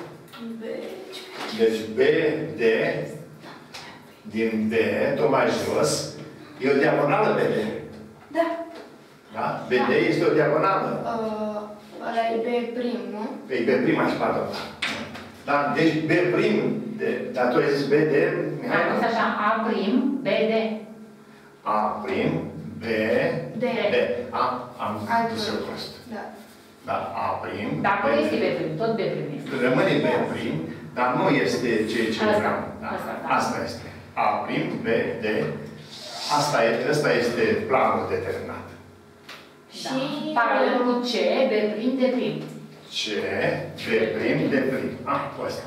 Deci B D din D, tot mai jos, e o diagonală B D. Da. Da? B D este o diagonală. Uh, ăla e B prim, nu? Pe B prima și pardon. Da? Deci B prim, de, dar tu ai zis B D, Am pus așa, A prim, B D. A prim, B, D. D. A, am Altfel. dus eu prost. Da. Da, A prim, Dar acolo B, este B prim, tot B prim este. rămâne B prim, dar nu este ceea ce Asta, vreau. Da. asta, da. Asta este. A prim, B, D. Asta, e, asta este planul determinat. Da. Și... Paralel cu C, B prim, D prim. C, B prim, D prim. A, cu asta.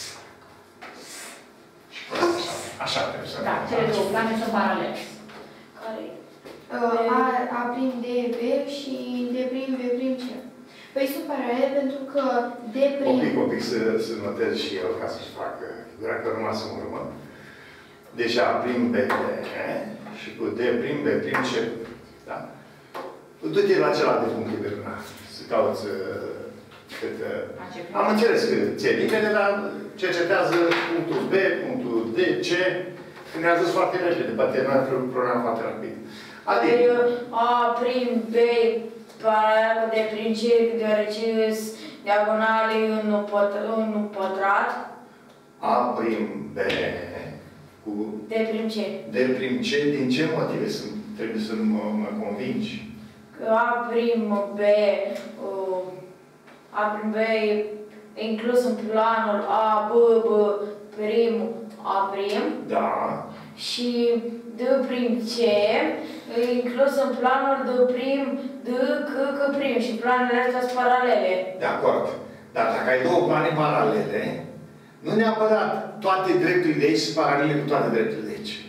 Și cu asta așa. Așa trebuie să Da, cele două plane sunt paralele. Care Uh, A, A prim D, B și D prim, B prim, C. Păi sunt paralele pentru că D Un prim... pic, un pic să, să notez și eu, ca să-și facă figura că rămas în urmă. Deci A prim, B, D, și cu D prim, B prim, C. Da? Du-te la celălalt de puncte, Berna, să cauți uh, cât... Uh, am înțeles că ți-e limpede, dar cercetează punctul B, punctul D, C, că ne-a zis foarte repede, poate n-a un program foarte rapid. Adică... A prim B paralel cu D prim C, deoarece sunt diagonale în un pătrat. A prim B cu D prim C. D prim C, din ce motive sunt? Trebuie să mă, mă convingi. Că A prim B, uh, A prim B e inclus în planul A, B, B prim, A prim. Da. Și D prim C e inclus în planul D prim, D, C, C prim. Și planurile astea sunt paralele. De acord. Dar dacă ai două plane paralele, nu neapărat toate drepturile de aici sunt paralele cu toate drepturile de aici.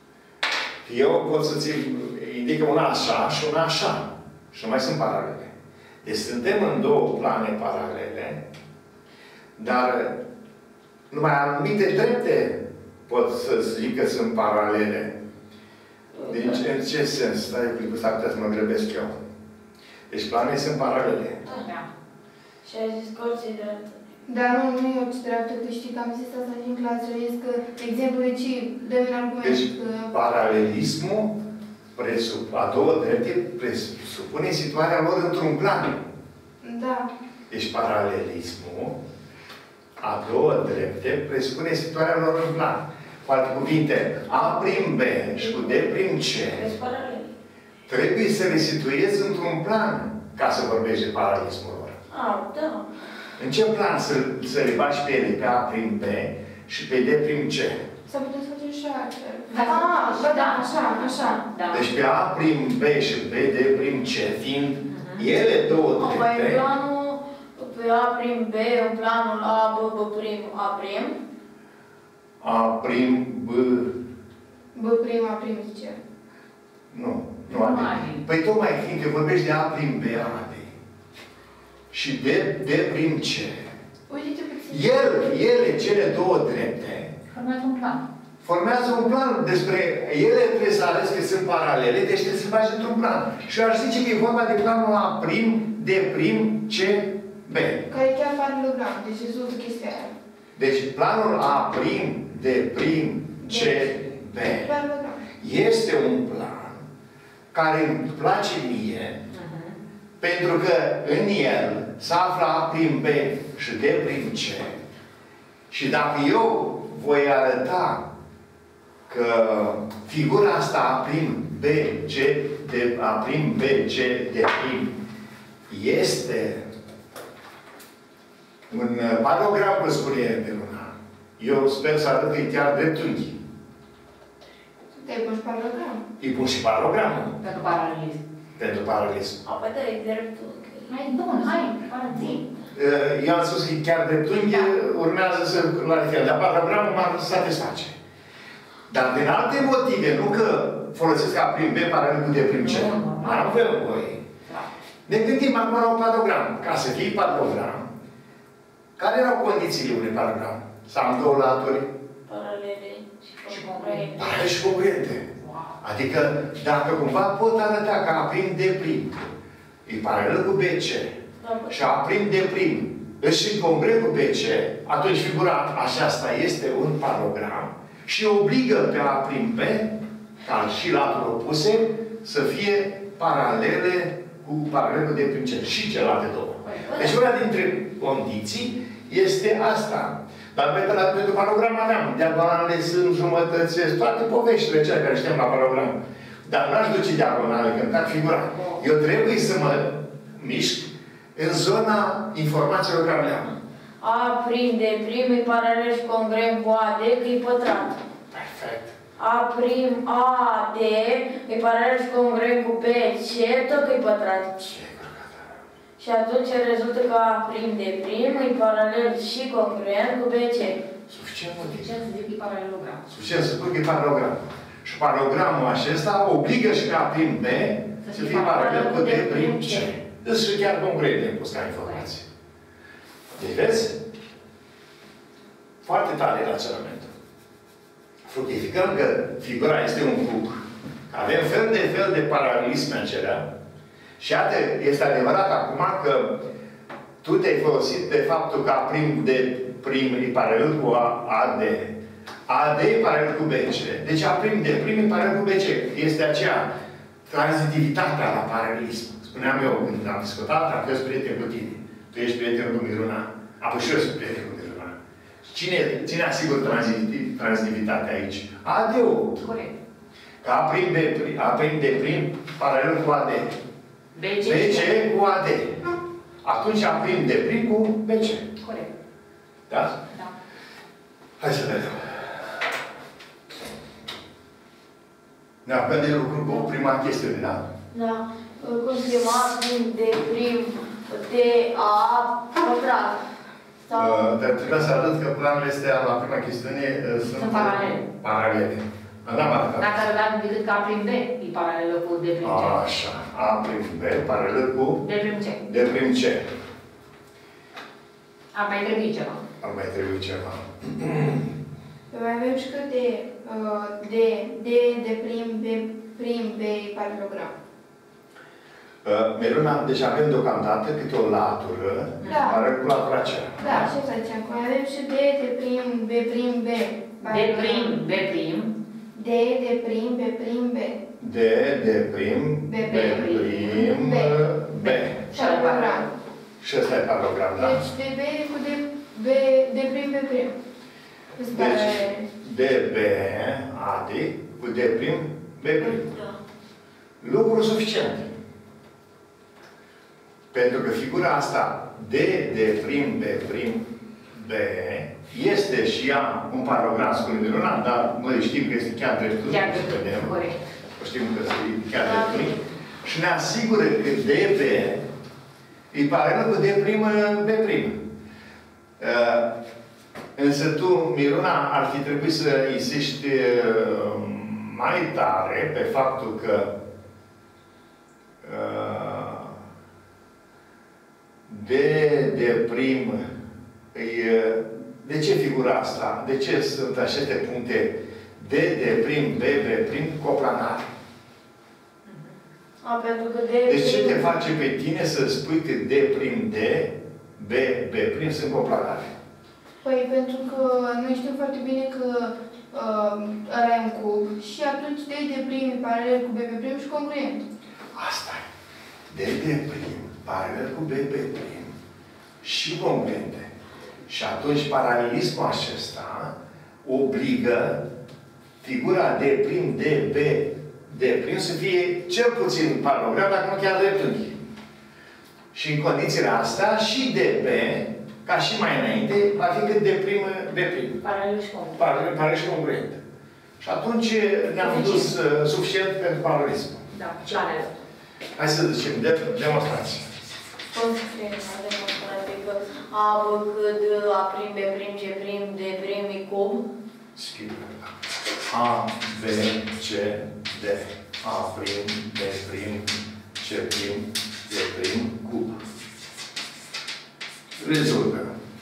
Eu pot să-ți indică una așa și una așa. Și nu mai sunt paralele. Deci suntem în două plane paralele, dar numai anumite drepte pot să zic că sunt paralele. Deci, în ce sens? Stai un pic, s-ar putea să mă grăbesc eu. Deci planele sunt paralele. Da. Și ai zis că orice dreaptă. Dar nu, nu e orice dreaptă, că știi că am zis asta și în clasă, și zis că, de exemplu, de ce dă un argument Deci, că... paralelismul presup, a două drepte presupune situarea lor într-un plan. Da. Deci paralelismul a două drepte presupune situarea lor în plan. Cu alte cuvinte, A prim B și cu D prim C Deci paralele. trebuie să le situezi într-un plan ca să vorbești de paralelismul lor. Ah, da. În ce plan să, să le bagi pe ele, pe A prim B și pe D prim C? Sau putem să facem și altfel. Da, Ah, și bă, da, da. așa, așa. Da. Deci pe A prim B și pe D prim C, fiind ele două Păi în drepte, planul, pe A prim B, în planul A, B, B prim, A prim. A prim B... B prim, A prim, zice. Nu, nu Nu adică. are. Păi tocmai fiindcă vorbești de A prim B, Adi. Și D, D prim C. Uite-te puțin. El, ele, cele două drepte, Formează un plan. formează un plan despre... Ele trebuie să arăți că sunt paralele, deci trebuie să faci într-un plan. Și eu aș zice că e vorba de planul A prim, D prim, C, B. Care e chiar paralelogram, deci rezolvă chestia aia. Deci planul A prim, D prim, C, B. Paralelogram. Este un plan care îmi place mie, uh-huh. pentru că în el se află A prim B și D prim C. Și dacă eu voi arăta că figura asta A prim B, C, de A prim B, C, D prim este un paralogram, vă spune Miruna. Eu sper să arăt că e chiar dreptunghi. Te-ai pus paralogram. Îi pun și paralogramul. Pentru paralelism. Pentru paralelism. Apoi da, e dreptunghi. Hai, bun, hai, parazi. Eu am spus că e chiar dreptunghi, urmează să clarificăm. Dar paralogramul m-ar satisface. Dar din alte motive, nu că folosesc A prim B paralel cu D prim C. Nu avem voie. Ne gândim acum la un paralogram. Ca să fie paralogram, care erau condițiile unui paralogram? Să am două laturi? Paralele și congruente. Paralele și congruente. Adică, dacă cumva pot arăta că A prim D prim e paralel cu B C și A prim D prim și congruent cu B C, atunci figura aceasta este un paralogram și obligă pe A prim B, ca și laturi opuse, să fie paralele cu paralel cu D prim C. Și celelalte două. Deci una dintre condiții este asta. Dar pentru paralogram aveam diagonale, sunt jumătăți, toate poveștile cele care știam la paralogram. Dar n-aș duce diagonale, când tac figura. Eu trebuie să mă mișc în zona informațiilor care le am. A prim D prim e paralel și congruent cu A D, că e pătrat. Perfect. A prim A D e paralel și congruent cu B C, tot că e pătrat. Și atunci rezultă că A prim D prim e paralel și congruent cu B C. Suficient mult. Suficient să zic că e paralelogram. Suficient să spun că e paralelogram. Și paralogramul acesta obligă și ca A prim B să fie paralel cu D prim C. Deci și chiar congruent de pus ca informație. Deci vezi? Foarte tare raționamentul. Fructificăm că figura este un cub. Avem fel de fel de paralelisme acelea. Și iată, este adevărat acum că tu te-ai folosit de faptul că A prim D prim e paralel cu A D. A D e paralel cu B C. Deci A prim D prim e paralel cu B C. Este aceea tranzitivitatea la paralelism. Spuneam eu, când am discutat, am fost prieten cu tine. Tu ești prieten cu Miruna. Apoi și eu sunt prieten cu Miruna. Cine, cine asigură tranzitivitatea aici? A D-ul. Corect. Că A prim B prim, A prim D prim paralel cu A D. B C, B C cu A D. Atunci A prim D prim cu B C. Corect. Da? Da. Hai să vedem. Ne avem de lucru cu prima chestiune, da? Da. Cum scrie A prim D prim D A pătrat. Sau... Uh, dar trebuie să arăt că planul este la prima chestiune uh, sunt, Sunt paralele. Paralele. N-am arătat. Dacă arătat decât că A prim B e paralelă cu D prim C. Așa. A prim B paralel cu D prim C. D prim C. Ar mai trebui ceva. Ar mai trebui ceva. Mai avem și că de uh, D, D, D prim, B prim, B paralogram. Uh, Miruna, deci avem deocamdată câte o latură, Da. paralel cu latura aceea. Da, și asta ziceam. Mai avem și D, D prim, B prim, B. D prim, B prim. D, D prim, B prim, B. D, D prim, B B prim, B. B. Paralogram. Și ăsta e paralogram, da? Deci D B cu D, B, D prim, B prim. Deci, D, B, A, D, cu D prim, B prim. Da. Lucru suficient. Pentru că figura asta, D, D prim, B prim, B, este și ea un paralogram, spune Miruna, dar noi știm că este chiar dreptul. Chiar dreptul, corect. Știm că este chiar dreptul. Și ne asigură că D B e paralel cu D prim, B prim. Uh, însă tu, Miruna, ar fi trebuit să insisti uh, mai tare pe faptul că uh, D, D prim, e, de ce figura asta? De ce sunt aceste puncte D, D prim, B, B prim, coplanare? A, pentru că D Deci ce te face pe tine să spui că D prim D, B, B prim sunt coplanare? Păi pentru că noi știm foarte bine că uh, ăla e un cub și atunci D de prim e paralel cu B pe prim și congruent. Asta e. D de prim, paralel cu B pe prim și congruente. Și atunci paralelismul acesta obligă figura D prim, D, B, D prim să fie cel puțin paralogram, dacă nu chiar dreptunghi. Și în condițiile astea și D B, ca și mai înainte, va fi cât D prim, B prim. Paralel și congruent. Paralel, paralel și congruent. Și atunci ne-am dus uh, suficient pentru paralelism. Da, planele. Hai să zicem, de demonstrație. Cum scrie la demonstrație că A, B, C, D, A prim, B prim, C prim, D prim e cub? Schimbă. A, B, C, D. A prim, B prim, C prim, D prim, cub. Rezultă.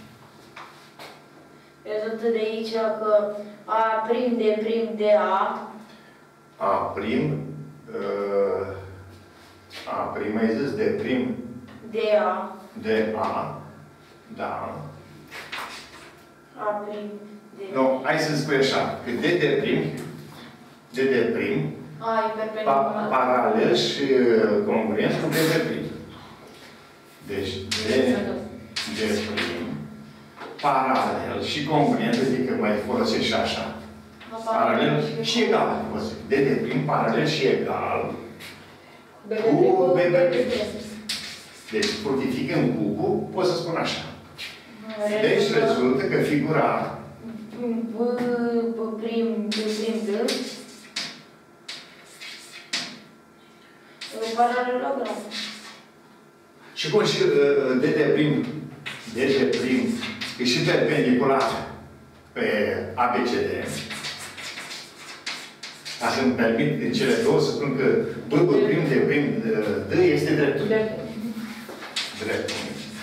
Rezultă de aici că A prim, D prim, D A. A prim, uh, A prim, ai zis, D prim, D A. D A, da. A prim, D A. Nu, hai să spui așa, că D de prim, D de prim, A e pa perpendicular. paralel și congruent cu D de prim. Deci, D de prim, paralel și congruent, adică mai folosești și așa. Paralel și egal. D de prim, paralel și egal cu B de prim. Deci, fructificând cubul, pot să spun așa. Deci, rezultă că figura B, B prim, B prim, D. E paralelogram. și cum și uh, D de prim, D de prim, e și perpendicular pe A B C D. Ca să-mi permit din cele două să spun că B, B prim, D prim, D este dreptul. Dreptul.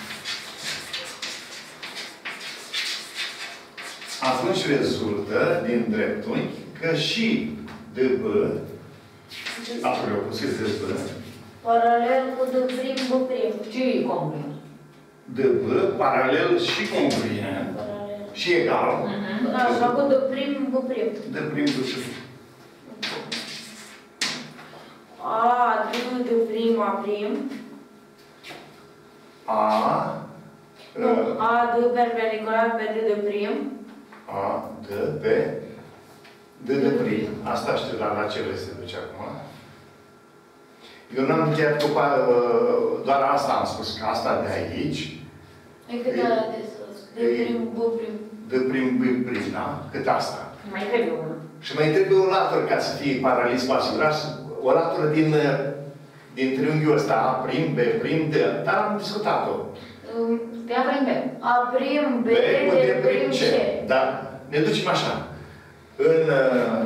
Atunci rezultă din dreptunghi că și D B, apropo, scris D B, Paralel cu D prim, B prim. Ce e congruent? D B, paralel și congruent, Paralel. și egal, Mhm. Da, așa cu D prim, B prim. D prim, D prim. A, D, D prim, A prim. A, Nu, A, D perpendicular pe D de prim. A, D, pe D de prim. Asta știu, dar la ce vrei să te duci acum? Eu n-am încheiat cu uh, doar asta am spus, că asta de aici. E cât ala de sus? D prim, B prim. D prim, B prim, da? Cât asta. Mai trebuie unul. Și mai trebuie o latură ca să fie paralelism asigurat, o latură din, uh, din triunghiul ăsta, A prim, B prim, D. Dar am discutat-o. Te A prim B. A prim, B, B cu D D prim, prim, C. C. Dar ne ducem așa. În uh,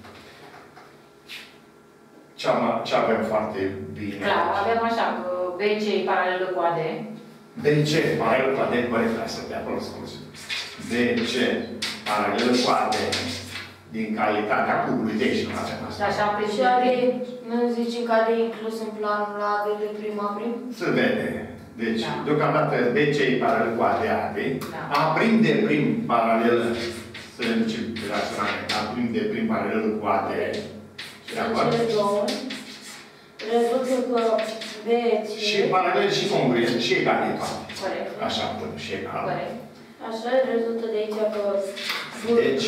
ce am, ce avem foarte bine. Clar, avem așa, că B C e paralelă cu A D. D C, paralel cu A D, corect, asta de acolo spus. D C, paralel cu A D, din calitatea cubului de aici, nu avem asta. Așa, pe Și A D, nu zicem că A D e inclus în planul la D de prim, A prim? Se vede. Deci, Da. deocamdată B C e paralel cu A D, A D. Da. A prim de prim paralel, să ne ducem pe raționare, A prim de prim paralel cu A D. Și de acord? Cele două. Rezultă că B, C. Și paralel și congruent și egalitate. Corect. Așa, până și egal. Corect. Așa rezultă de aici că B, Deci,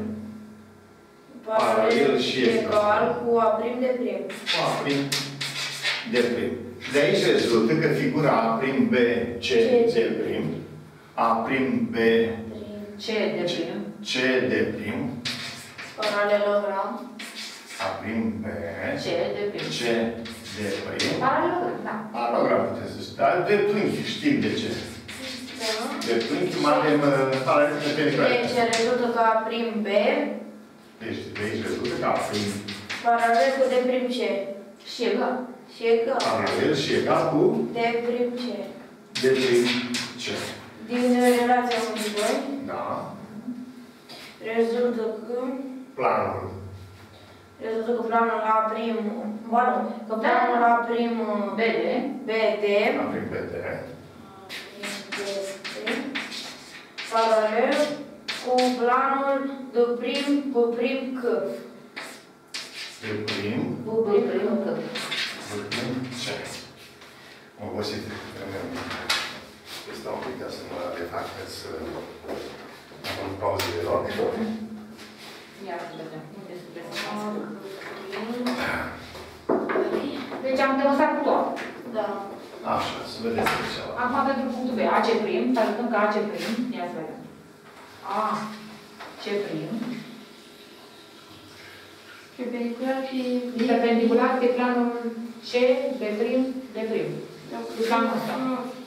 paralel și egal cu A prim de prim. cu A prim de prim. Și de aici rezultă că figura A prim B C D prim, A prim B Prim. C de prim. C D prim, Paralelogram. A prim B C de prim. C D prim. Paralelogram, da. Paralelogram puteți să zici, dar dreptunghi știm de ce. Da. Dreptunghi mai avem paralel de perpendicular. Deci rezultă că A prim B Deci de aici rezultă că A prim paralel cu D prim C. Și egal. Și egal. paralel și egal cu D prim C. D prim C. Din relația unu și doi, Da. rezultă că Planul. rezultă că planul A prim, ba nu, că planul A prim B de. B D A prim B D. paralel cu planul planul de prim, pe prim C. De prim. Pe prim C. De prim C. Am obosit. Stau un pic ca să mă refac, să am pauză de loc. Ia să vedem. Unde se presează? Deci am demonstrat cu tot. Da. Așa, să vedeți de cealaltă. Acum pentru punctul B. A C prim. Să arătăm că A C prim. Ia să vedem. A C prim. Perpendicular fi... Perpendicular pe planul C, B prim, D prim. Deci am asta.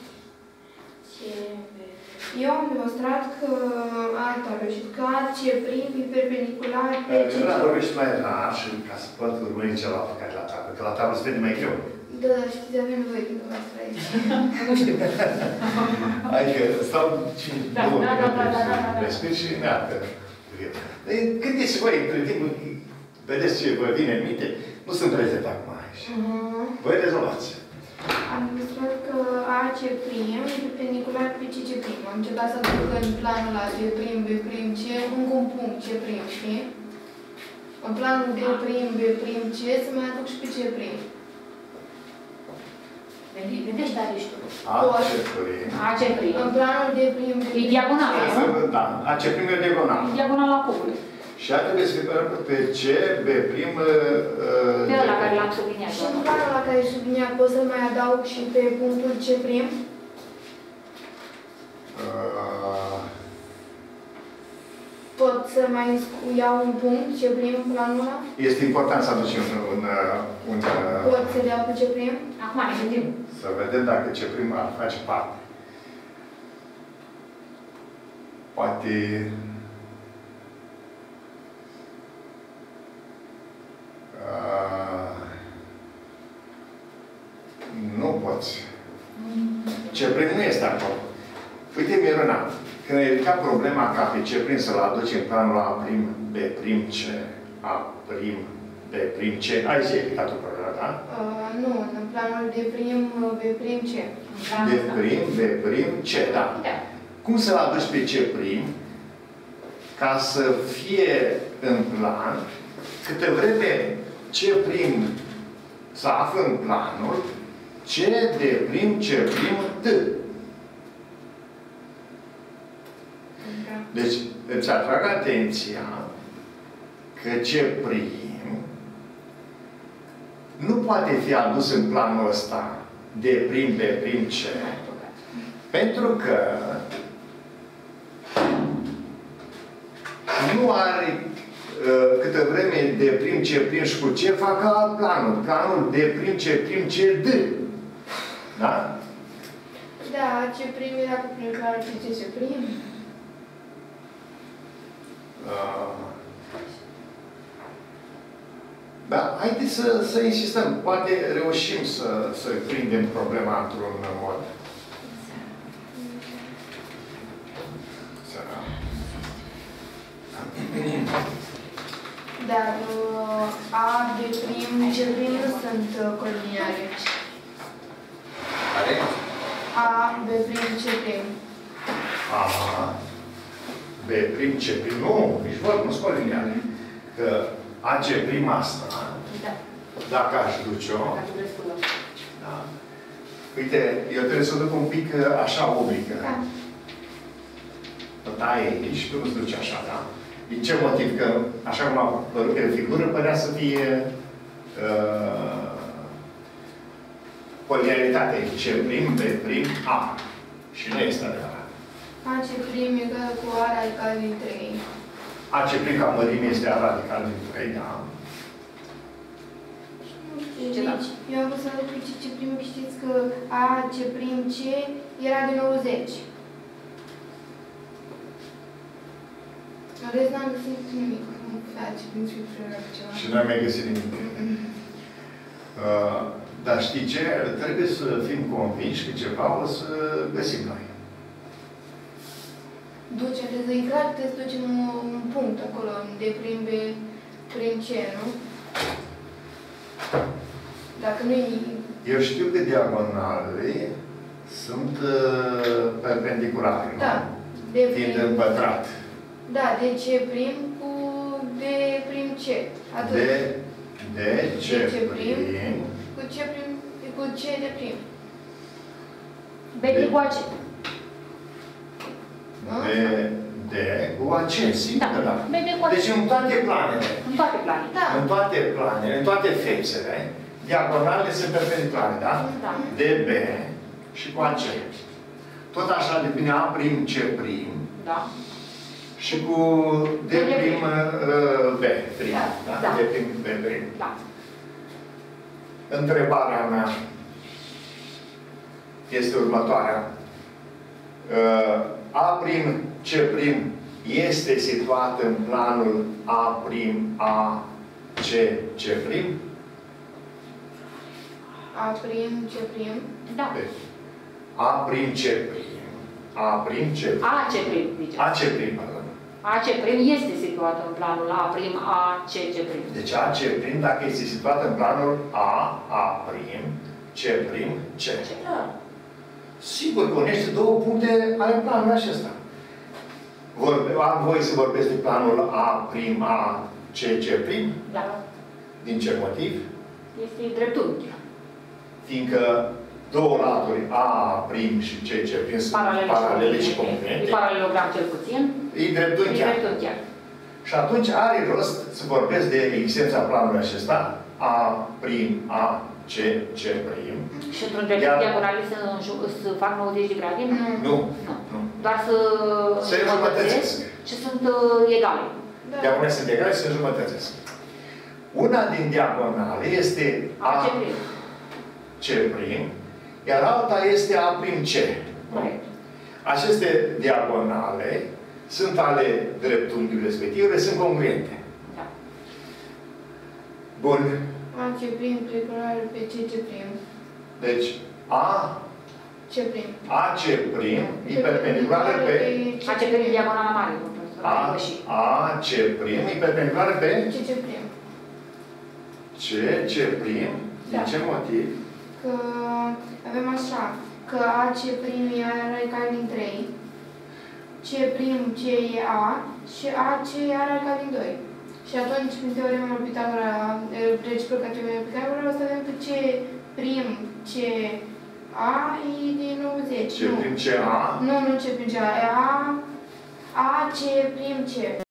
Eu am demonstrat că alta a reușit că A C prim e perpendicular pe C. Vreau vorbești mai rar și ca să pot urmări celălalt care la tablă, că la tablă se vede mai greu. Da, știți, avem nevoie de dumneavoastră aici. Nu știu. Adică stau cinci, Da, două da, da, da, da, da, da. respir și neapă. Gândiți voi, între timp, vedeți ce vă vine în minte, nu sunt prezent acum aici. Voi rezolvați. Am demonstrat că A C prim e perpendicular pe C C prim. Am încercat să duc în planul A C prim, B prim, C, încă un punct C prim, știi? În planul D prim, B prim, C, să mai aduc și pe C prim. Vedeți, dar ești tu. A C prim. A C prim. În planul D prim, B prim. E diagonală, nu? Da, A C prim e diagonal. E diagonala cubului. Și a trebuie să fie pe C, B prim, Pe ăla care l-am subliniat. Și în planul la care e subliniat, pot să mai adaug și pe punctul C prim? Uh, Pot să mai iau un punct C prim în planul ăla? Este important să aducem un, un, un, Pot să le iau pe C prim? Acum ne gândim. să vedem dacă C prim ar face parte. Poate... Uh, nu poți. C prim nu este acolo. Uite, Miruna, când ai ridicat problema ca pe C prim să-l aduci în planul A prim, B prim, C, A prim, B prim, C, ai zi ridicat o problemă, da? Uh, nu, în planul D prim, B prim, C. B prim, B prim, C, da. Da. Cum să-l aduci pe C prim ca să fie în plan, câte vreme C prim să află în planul, C, D prim, C prim, D. Deci, îți atrag atenția că C prim nu poate fi adus în planul ăsta D prim, B prim, C, pentru că nu are câtă vreme D prim, C prim și cu C fac alt planul. Planul D prim, C prim, C, D. Da? Da, C prim era cu prim clar pe C, C prim. Uh, da, haideți să, să insistăm. Poate reușim să, să prindem problema într-un mod. Dar uh, A, B prim, C prim nu sunt uh, coliniare. Care? A, B prim, C prim. A, B prim, C prim. Nu, nici vorba, nu sunt coliniare. Că A, C prim asta, Da. dacă aș duce-o, Dacă vreți să luăm. da. Uite, eu trebuie să o duc un pic așa oblică. Da. Da, e aici, tu nu-ți duci așa, da? Din ce motiv? Că, așa cum a părut pe figură, părea să fie uh, coliniaritate C prim, B prim, A. Și nu este adevărat. A, C prim egal cu A radical din trei. A, C prim ca mărime este A radical din trei, da? Ce da? Deci, eu am vrut să arăt pe C prim, știți că A, C prim, C era de nouăzeci. În rest n-am găsit nimic. Nu face, nu știu ceva. Și n-am mai găsit nimic. Uh, dar știi ce? Trebuie să fim convinși că ceva o să găsim noi. Duce, trebuie să-i clar, trebuie să ducem un, un punct acolo, de prim, B, prim C, nu? Dacă nu-i... Eu știu că diagonalele sunt uh, perpendiculare, nu? Da. De Fiind prim, în pătrat. Da, de C prim cu D prim C. Atât. De, de C De C prim. Cu C prim, cu C de prim. B de cu A C. De, de cu A C, sigur Da, că da. B de cu A C. Deci în toate planele, În toate planele. Da. în toate planele, în toate fețele, diagonalele sunt perpendiculare, da? Da. De B și cu A C. Tot așa devine A prim C prim Da. și cu D prim B prim. Da. Da? Da. D prim B prim. Da. Întrebarea mea este următoarea. A prim C prim este situat în planul A prim A C C prim? A prim, C prim. Da. A prim C prim. A prim C prim. A C prim, zice. A C prim, pardon. A C prim este situat în planul A prim A C C prim. Deci A C prim, dacă este situat în planul A, A prim, C prim, C. Da. Sigur că unește două puncte ale planului acesta. Vorbe, am voie să vorbesc de planul A prim, A, C, C prim? Da. Din ce motiv? Este dreptunghi. Fiindcă două laturi A prim și C, C prim sunt Paralele, paralele și și congruente. E paralelogram cel puțin. E dreptunghiar. E dreptunghiar. Și atunci are rost să vorbesc de existența planului acesta A prim, A, C, C prim. Și într-un dreptunghi diagonale să, să fac nouăzeci de grade? Nu. Nu. Nu. Nu. Doar să Se înjumătățesc. și sunt uh, egale. Da. Diagonale sunt egale și se înjumătățesc. Una din diagonale este A A C prim. C prim, iar alta este A prim C. Corect. Aceste diagonale sunt ale dreptunghiului respectiv, ele sunt congruente. Da. Bun. A C prim, perpendicular pe C C prim. Deci, A, C prim. A C prim e perpendiculară pe A C prim e diagonala mare. nu profesor, A, am greșit. A C prim e perpendiculară pe C C prim. C C prim. Din Da. ce motiv? Că avem așa, că A C prim e radical din trei, C prim C e A și A C e radical din doi. Și atunci, prin teorema lui Pitagora, reciprocativă lui Pitagora, o să avem că C prim C A e de nouăzeci. C prim C A. Nu, nu C prim C A, e A, A C prim C.